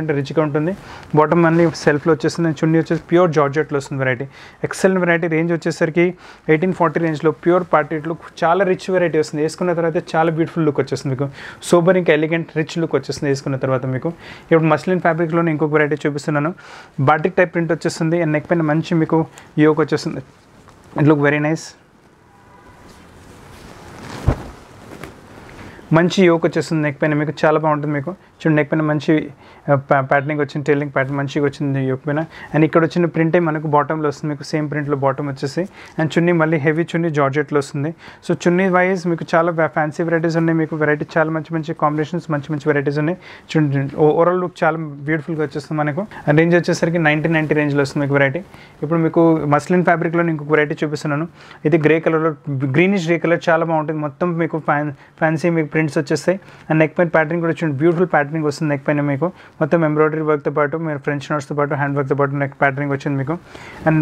అంటే రిచ్గా ఉంటుంది. బాటమ్ అన్ని సెల్ఫ్లో వచ్చేస్తుంది. చున్నీ వచ్చేసి ప్యూర్ జార్జెట్లో వస్తుంది వెరైటీ. Excellent variety. రేంజ్ వచ్చేసరికి 1840 రేంజ్లో ప్యూర్ పార్టీ లుక్, చాలా రిచ్ వెరైటీ వస్తుంది. వేసుకున్న తర్వాత చాలా బ్యూటిఫుల్ లుక్ వచ్చేస్తుంది మీకు. సూపర్ ఇంకా ఎలిగెంట్ రిచ్ లుక్ వచ్చేస్తుంది వేసుకున్న తర్వాత మీకు. ఇప్పుడు మస్లిన్ ఫ్యాబ్రిక్లోనే ఇంకొక వెరైటీ చూపిస్తున్నాను. బాటిక్ టైప్ ప్రింట్ వచ్చేస్తుంది అండ్ నెక్ పైన మంచి మీకు యోక్ వచ్చేస్తుంది. It look very nice. మంచి యోక్ వచ్చేస్తుంది నెక్ పైన మీకు, చాలా బాగుంటుంది మీకు. చూడండి నెక్ పైన మంచి ప్యాటర్నింగ్ వచ్చింది, టైలింగ్ ప్యాటర్న్ మంచిగా వచ్చింది యోక్ పైన. అండ్ ఇక్కడ వచ్చిన ప్రింటే మనకు బాటంలో వస్తుంది మీకు, సేమ్ ప్రింట్లో బాటమ్ వచ్చేసి. అండ్ చున్నీ మళ్ళీ హెవీ చున్నీ జార్జెట్లో వస్తుంది. సో చున్నీ వైజ్ మీకు చాలా ఫ్యాన్సీ వెరైటీస్ ఉన్నాయి మీకు. వెరైటీ చాలా మంచి మంచి కాంబినేషన్స్, మంచి మంచి వెరైటీస్ ఉన్నాయి. చూడండి ఓవరాల్ లుక్ చాలా బ్యూటిఫుల్గా వచ్చేస్తుంది మనకు. అండ్ రేంజ్ వచ్చేసరికి 1990 రేంజ్లో వస్తుంది మీకు వెరైటీ. ఇప్పుడు మీకు మస్లిన్ ఫ్యాబ్రిక్లో ఇంకొక వెరైటీ చూపిస్తున్నాను. ఇది గ్రే కలర్లో, గ్రీనిష్ గ్రే కలర్, చాలా బాగుంటుంది. మొత్తం మీకు ఫ్యాన్సీ మీకు ప్రింట్స్ వచ్చేస్తాయి. అండ్ నెక్ పైన ప్యాటర్నింగ్ కూడా చూడండి బ్యూటిఫుల్ ప్యాటర్నింగ్ వస్తుంది నెక్ పైన మీకు. మొత్తం ఎంబ్రాయిడరీ వర్క్తో పాటు మీరు ఫ్రెంచ్ నోట్స్తో పాటు హ్యాండ్ వర్క్తో పాటు నెక్ ప్యాటర్నింగ్ వచ్చింది మీకు. అండ్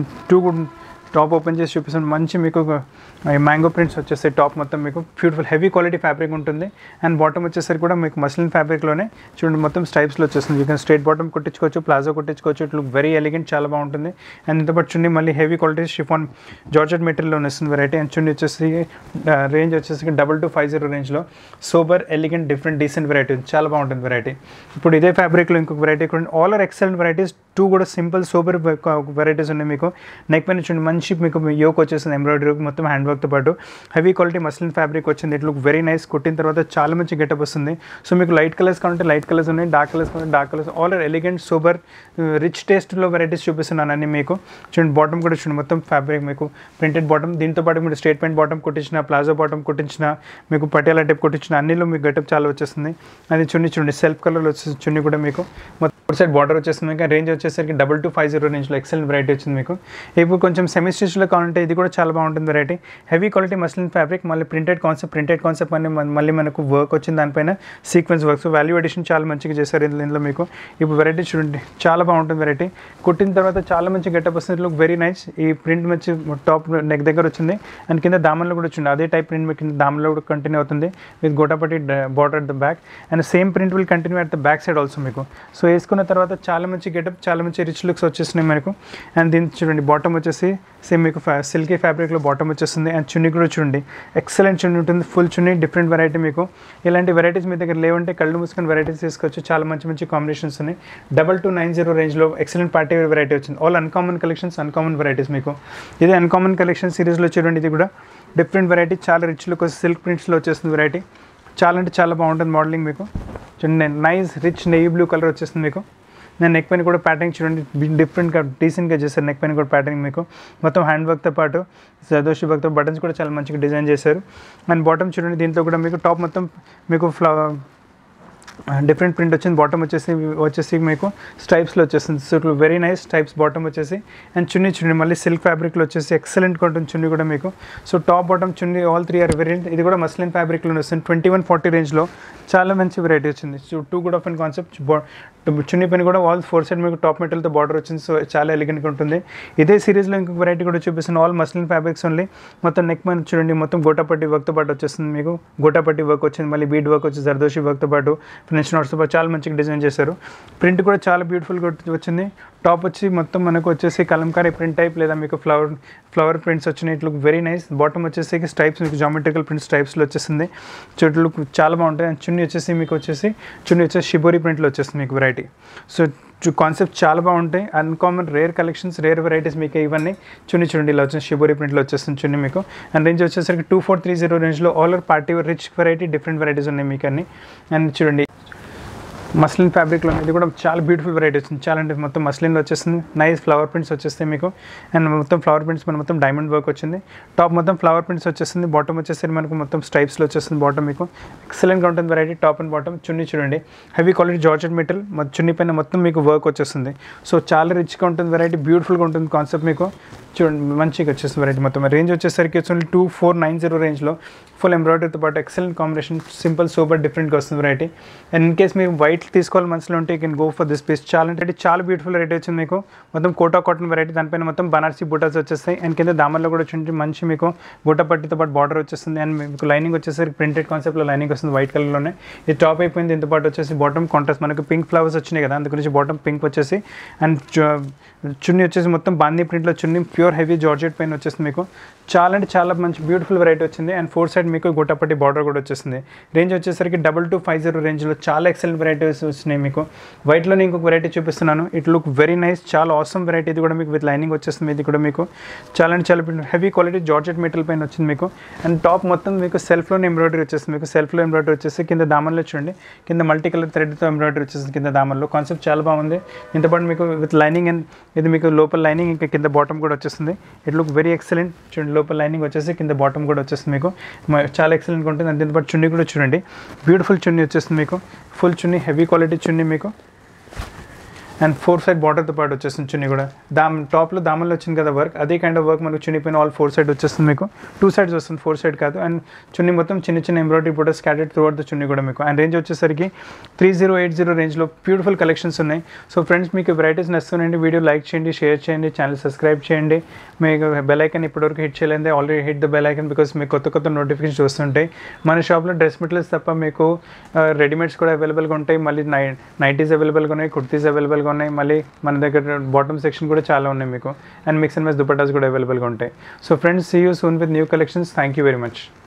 టాప్ ఓపెన్ చేసి చూపిస్తాను. మంచి మీకు మ్యాంగో ప్రింట్స్ వచ్చేస్తాయి. టాప్ మొత్తం మీకు బ్యూటిఫుల్ హెవీ క్వాలిటీ ఫ్యాబ్రిక్ ఉంటుంది. అండ్ బాటమ్ వచ్చేసరికి కూడా మీకు మస్లిన్ ఫ్యాబ్రిక్లోనే చూడండి మొత్తం స్టైప్స్లో వచ్చేస్తుంది. యూ కెన్ స్ట్రైట్ బాటమ్ కుట్టించుకోవచ్చు, ప్లాజో కుట్టించుకోవచ్చు. ఇట్ లుక్ వెరీ ఎలిగెంట్, చాలా బాగుంటుంది. అండ్ ఇంతపాటు చున్నీ మళ్ళీ హెవీ క్వాలిటీ షిఫాన్ జార్జెట్ మెటీరియల్లో వస్తుంది వెరైటీ. అండ్ చున్నీ వచ్చేసి రేంజ్ వచ్చేసి 2250 రేంజ్లో super elegant different decent variety, చాలా బాగుంటుంది వెరైటీ. ఇప్పుడు ఇదే ఫ్యాబ్రిక్లో ఇంకొక వెరైటీ కూడా, all are excellent varieties. Two కూడా సింపుల్ సూపర్ వెరైటీస్ ఉన్నాయి మీకు. నెక్ పైన చూడండి మంచి మీకు యోక్ వచ్చేసింది, ఎంబ్రాయిడరీ మొత్తం హ్యాండ్ వర్క్తో పాటు హెవీ క్వాలిటీ మస్లిన్ ఫ్యాబ్రిక్ వచ్చింది. It look very nice. కుట్టిన తర్వాత చాలా మంచి గెటప్ వస్తుంది. సో మీకు లైట్ కలర్స్ కావాలంటే లైట్ కలర్స్ ఉన్నాయి, డార్క్ కలర్స్ కావాలంటే dark colours. All are elegant super rich టేస్ట్లో వెరైటీస్ చూపిస్తున్నాను అన్ని మీకు. చూడండి బాటమ్ కూడా చూడండి మొత్తం ఫ్యాబ్రిక్ మీకు ప్రింటెడ్ బాటమ్. దీంతో పాటు మీరు స్ట్రేట్ ప్యాంట్ బాటమ్ కుట్టించిన, ప్లాజో బాటమ్ కుట్టించిన, మీకు పటియాలా టైప్ కుట్టించిన అన్నిలో మీకు గెటప్ చాలా వచ్చేస్తుంది. అది చున్నీ చూడండి సెల్ఫ్ కలర్లో వచ్చేసి చున్నీ కూడా మీకు మొత్తం సైడ్ బార్డర్ వచ్చేస్తుంది. మీకు రేంజ్ వచ్చేసరికి 2250 రేంజ్లో ఎక్సలెంట్ వెరైటీ వచ్చింది మీకు. ఇప్పుడు కొంచెం సెమీ స్టిచ్లో కావాలంటే ఇది కూడా చాలా బాగుంటుంది variety. Heavy quality muslin fabric, మళ్ళీ ప్రింటెడ్ కాన్సెప్ట్ అని మళ్ళీ మనకు వర్క్ వచ్చింది, దానిపైన sequence work. So value edition చాలా మంచిగా చేశారు ఇందులో మీకు. ఇప్పుడు వెరైటీ చూడండి చాలా బాగుంటుంది వెరైటీ. కుట్టిన తర్వాత చాలా మంచి గెటప్ వస్తుంది. Look very nice. ఈ ప్రింట్ మంచి టాప్ నెక్ దగ్గర వచ్చింది అండ్ కింద దామన్లో కూడా చూడండి అదే టైప్ ప్రింట్ కింద దామన్లో కూడా కంటిన్యూ అవుతుంది with gotapatti border at the back. And same print will continue at the back side also మీకు. సో వేసుకున్న తర్వాత చాలా మంచి గెటప్, చాలా మంచి రిచ్ లుక్స్ వచ్చేస్తున్నాయి మనకు. అండ్ దీని చూడండి బాటమ్ వచ్చేసి సేమ్ మీకు సిల్కీ ఫ్యాబ్రిక్లో బాటమ్ వచ్చేస్తుంది. అండ్ చున్నీ కూడా చూడండి ఎక్సలెంట్ చున్నీ ఉంటుంది, ఫుల్ చున్నీ, డిఫరెంట్ వెరైటీ మీకు. ఇలాంటి వెరైటీస్ మీ దగ్గర లేవంటే కళ్ళు మూసుకొని వెరైటీస్ తీసుకోవచ్చు. చాలా మంచి మంచి కాంబినేషన్స్ ఉన్నాయి. 2290 రేంజ్లో ఎక్సలెంట్ పార్టీ వేర్ వెరైటీ వచ్చింది. All uncommon collections, uncommon varieties మీకు. ఇది అన్కామన్ కలెక్షన్ సిరీస్లో చూడండి, ఇది కూడా డిఫరెంట్ వెరైటీ, చాలా రిచ్ లుక్ సిల్క్ ప్రింట్స్లో వచ్చేస్తుంది వెరైటీ. చాలా అంటే చాలా బాగుంటుంది మోడలింగ్ మీకు. చూడండి nice rich navy blue colour వచ్చేస్తుంది మీకు. నేను నెక్ పైన కూడా ప్యాటర్నింగ్ చూడండి డిఫరెంట్గా డీసెంట్గా చేశారు. నెక్ పైన కూడా ప్యాటర్నింగ్ మీకు మొత్తం హ్యాండ్ వర్క్తో పాటు జర్దోషి వర్క్తో బటన్స్ కూడా చాలా మంచిగా డిజైన్ చేశారు. అండ్ బాటమ్ చూడండి దీంట్లో కూడా మీకు టాప్ మొత్తం మీకు డిఫరెంట్ ప్రింట్ వచ్చింది. బాటమ్ వచ్చేసి మీకు స్టైప్స్లో వచ్చేస్తుంది. So very nice stripes bottom వచ్చేసి. అండ్ చున్నీ చూడండి మళ్ళీ సిల్క్ ఫ్యాబ్రిక్లో వచ్చేసి ఎక్సలెంట్గా ఉంటుంది చున్నీ కూడా మీకు. So top bottom chunni all 3 are variant. ఇది కూడా మస్లిన్ ఫ్యాబ్రిక్లో వస్తుంది. 2140 రేంజ్లో చాలా మంచి వెరైటీ వచ్చింది. So too good of and concept. Chunni పైన కూడా ఆల్ 4 సైడ్ మీకు టాప్ మెటల్తో బార్డర్ వచ్చింది. సో చాలా ఎలిగెంట్గా ఉంటుంది. ఇదే సిరీస్లో ఇంకొక వెరైటీ కూడా చూపిస్తుంది. All muslin fabrics only. మొత్తం నెక్ పైన చూడండి మొత్తం గోటాపట్టి వర్క్తో పాటు వచ్చేస్తుంది మీకు. గోటాపట్టి వర్క్ వచ్చింది, మళ్ళీ బీడ్ వర్క్ వచ్చి జర్దోషి వర్క్తో పాటు ఫ్రెంచ్ నోట్స్తో పాటు చాలా మంచిగా డిజైన్ చేశారు. ప్రింట్ కూడా చాలా బ్యూటిఫుల్గా వచ్చింది. టాప్ వచ్చి మొత్తం మనకు వచ్చేసి కలంకారీ ప్రింట్ టైప్ లేదా మీకు ఫ్లవర్ ప్రింట్స్ వచ్చినాయి. It look very nice. Bottom వచ్చేసి స్టైప్స్ మీకు జామెట్రికల్ ప్రింట్స్ టైప్స్లో వచ్చేసింది. చెట్లు లుక్ చాలా బాగుంటాయి. అండ్ చున్నీ వచ్చేసి షిబోరి ప్రింట్లో వచ్చేస్తుంది మీకు వెరైటీ. సో కాన్సెప్ట్ చాలా బాగుంటాయి. Uncommon rare collections, rare varieties మీకు ఇవన్నీ. చున్నీ చూడండి ఇలా వచ్చిన షిబోరి ప్రింట్లో వచ్చేస్తుంది చున్నీ మీకు. అండ్ రేంజ్ వచ్చేసరికి 2430 రేంజ్లో all over party rich variety, different varieties ఉన్నాయి మీకు అన్ని. అండ్ చూడండి మస్లిన్ ఫ్యాబ్రిక్లో ఇది కూడా చాలా బ్యూటిఫుల్ వెరైటీ వచ్చింది. చాలా అంటే మొత్తం మస్లిన్లో వచ్చేస్తుంది. నైస్ ఫ్లవర్ ప్రింట్స్ వచ్చేస్తాయి మీకు. అండ్ మొత్తం ఫ్లవర్ ప్రింట్స్ మన మొత్తం డైమండ్ వర్క్ వచ్చింది. టాప్ మొత్తం ఫ్లవర్ ప్రింట్స్ వచ్చేస్తుంది. బాటమ్ వచ్చేసరికి మనకు మొత్తం స్టైప్స్లో వచ్చేస్తుంది బాటమ్ మీకు. ఎక్సలెంట్గా ఉంటుంది variety top and bottom. Chunni చూడండి heavy quality georgette material, chunni పైన మొత్తం మీకు వర్క్ వచ్చేస్తుంది. సో చాలా రిచ్గా ఉంటుంది వెరైటీ, బ్యూటిఫుల్గా ఉంటుంది కాన్సెప్ట్ మీకు. చూడండి మంచిగా వచ్చేస్తుంది వెరైటీ మొత్తం రేంజ్ వచ్చేసరికి వచ్చి 2490 రేంజ్లో ఫుల్ ఎంబ్రాయిడరీతో పాటు ఎక్సలెంట్ కాంబినేషన్ సింపుల్ సూపర్ డిఫరెంట్గా వస్తుంది వెరైటీ. అండ్ ఇన్ కేస్ మీరు వైట్ తీసుకోవాలి మనసులో ఉంటే you can go for this piece. చాలా అంటే చాలా బ్యూటిఫుల్ వెరైటీ వచ్చింది మీకు. మొత్తం కోటా కాటన్ వెరైటీ, దానిపైన మొత్తం బనారసి బూటాస్ వచ్చేస్తాయి. అండ్ కింద దామన్లో కూడా వచ్చి మంచి మీకు బూటా పట్టితో పాటు బార్డర్ వచ్చేస్తుంది. అండ్ మీకు లైనింగ్ వచ్చేసరికి ప్రింటెడ్ కాన్సెప్ట్లో లైనింగ్ వస్తుంది వైట్ కలర్లోనే. ఇది టాప్ అయిపోయింది. దీంతో పాటు వచ్చేసి బాటమ్ కాంట్రాస్ట్ మనకు పింక్ ఫ్లవర్స్ వచ్చినాయి కదా, అందుగురించి బాటమ్ పింక్ వచ్చేసి అండ్ చున్నీ వచ్చేసి మొత్తం బాందీ ప్రింట్లో చున్నీ ప్యూర్ హెవీ జార్జెట్ పైన వచ్చేస్తుంది మీకు. చాలా అంటే చాలా మంచి బ్యూటిఫుల్ వెరైటీ వచ్చింది. అండ్ 4 సైడ్ మీకు గొట్టపట్టి బార్డర్ కూడా వచ్చేస్తుంది. రేంజ్ వచ్చేసరికి 2250 రేంజ్లో చాలా ఎక్సలెంట్ వెరైటీస్ వచ్చినాయి మీకు. వైట్లోనే ఇంకొక వెరైటీ చూపిస్తున్నాను. ఇట్ లుక్ వెరీ నైస్, చాలా ఆసమ్ వెరైటీ. ఇది కూడా మీకు విత్ లైనింగ్ వచ్చేస్తుంది. ఇది కూడా మీకు చాలా అంటే చాలా హెవీ క్వాలిటీ జార్జెట్ మెటీరియల్ పైన వచ్చింది మీకు. అండ్ టాప్ మొత్తం మీకు సెల్ఫ్లోనే ఎంబ్రాయిడరీ వచ్చేస్తుంది మీకు. సెల్ఫ్లో ఎంబ్రాయిడరీ వచ్చేసి కింద దామన్లో చూడండి, కింద మల్టీ కలర్ థ్రెడ్తో ఎంబ్రాయిడరీ వచ్చేస్తుంది కింద దామన్లో. కాన్సెప్ట్ చాలా బాగుంది. ఇంతపాటు మీకు విత్ లైనింగ్ అండ్ ఇది మీకు లోపల లైనింగ్ ఇంకా కింద బాటమ్ కూడా వచ్చేస్తుంది. It look very excellent. చూడండి లోపల లైనింగ్ వచ్చేసి కింద బాటమ్ కూడా వచ్చేస్తుంది మీకు. చాలా ఎక్సలెంట్గా ఉంటుంది. అండ్ దీంతో పాటు చున్నీ కూడా చూడండి, బ్యూటిఫుల్ చున్నీ వచ్చేస్తుంది మీకు. Full chunni, heavy quality chunni మీకు. అండ్ 4 సైడ్ బార్డర్తో పాటు వచ్చేస్తుంది చున్నీ కూడా. టాప్లో దామన్లో వచ్చింది కదా వర్క్, అదే కైండ్ ఆఫ్ వర్క్ మనకు చున్నీ పైన ఆల్ 4 సైడ్ వచ్చేస్తుంది మీకు. 2 సైడ్స్ వస్తుంది, 4 సైడ్ కాదు. అండ్ చున్నీ మొత్తం చిన్న చిన్న ఎంబ్రాయిడరీ బూటా scattered through out the chunni కూడా మీకు. అండ్ రేంజ్ వచ్చేసరికి 3080 రేంజ్లో బ్యూటిఫుల్ కలెక్షన్స్ ఉన్నాయి. సో ఫ్రెండ్స్, మీకు వెరైటీస్ నచ్చుతున్నాయండి, వీడియో లైక్ చేయండి, షేర్ చేయండి, ఛానల్ సబ్స్క్రైబ్ చేయండి. మీకు బెల్ ఐకన్ ఇప్పటివరకు హిట్ చేయలేదే already hit the bell icon, because మీకు కొత్త కొత్త నోటిఫికేషన్స్ వస్తుంటాయి. మన షాప్లో డ్రెస్ మెటీరియల్స్ తప్ప మీకు రెడీమేడ్స్ కూడా అవైలబుల్గా ఉంటాయి. మళ్ళీ నైటీస్ అవైలబుల్గా ఉన్నాయి, కుర్తీస్ అవైలబుల్గా ఉన్నాయి. మళ్ళీ మన దగ్గర బాటమ్ సెక్షన్ కూడా చాలా ఉన్నాయి మీకు. And mix and match dupattas కూడా అవైలబుల్గా ఉంటాయి. So friends, see you soon with new collections. Thank you very much.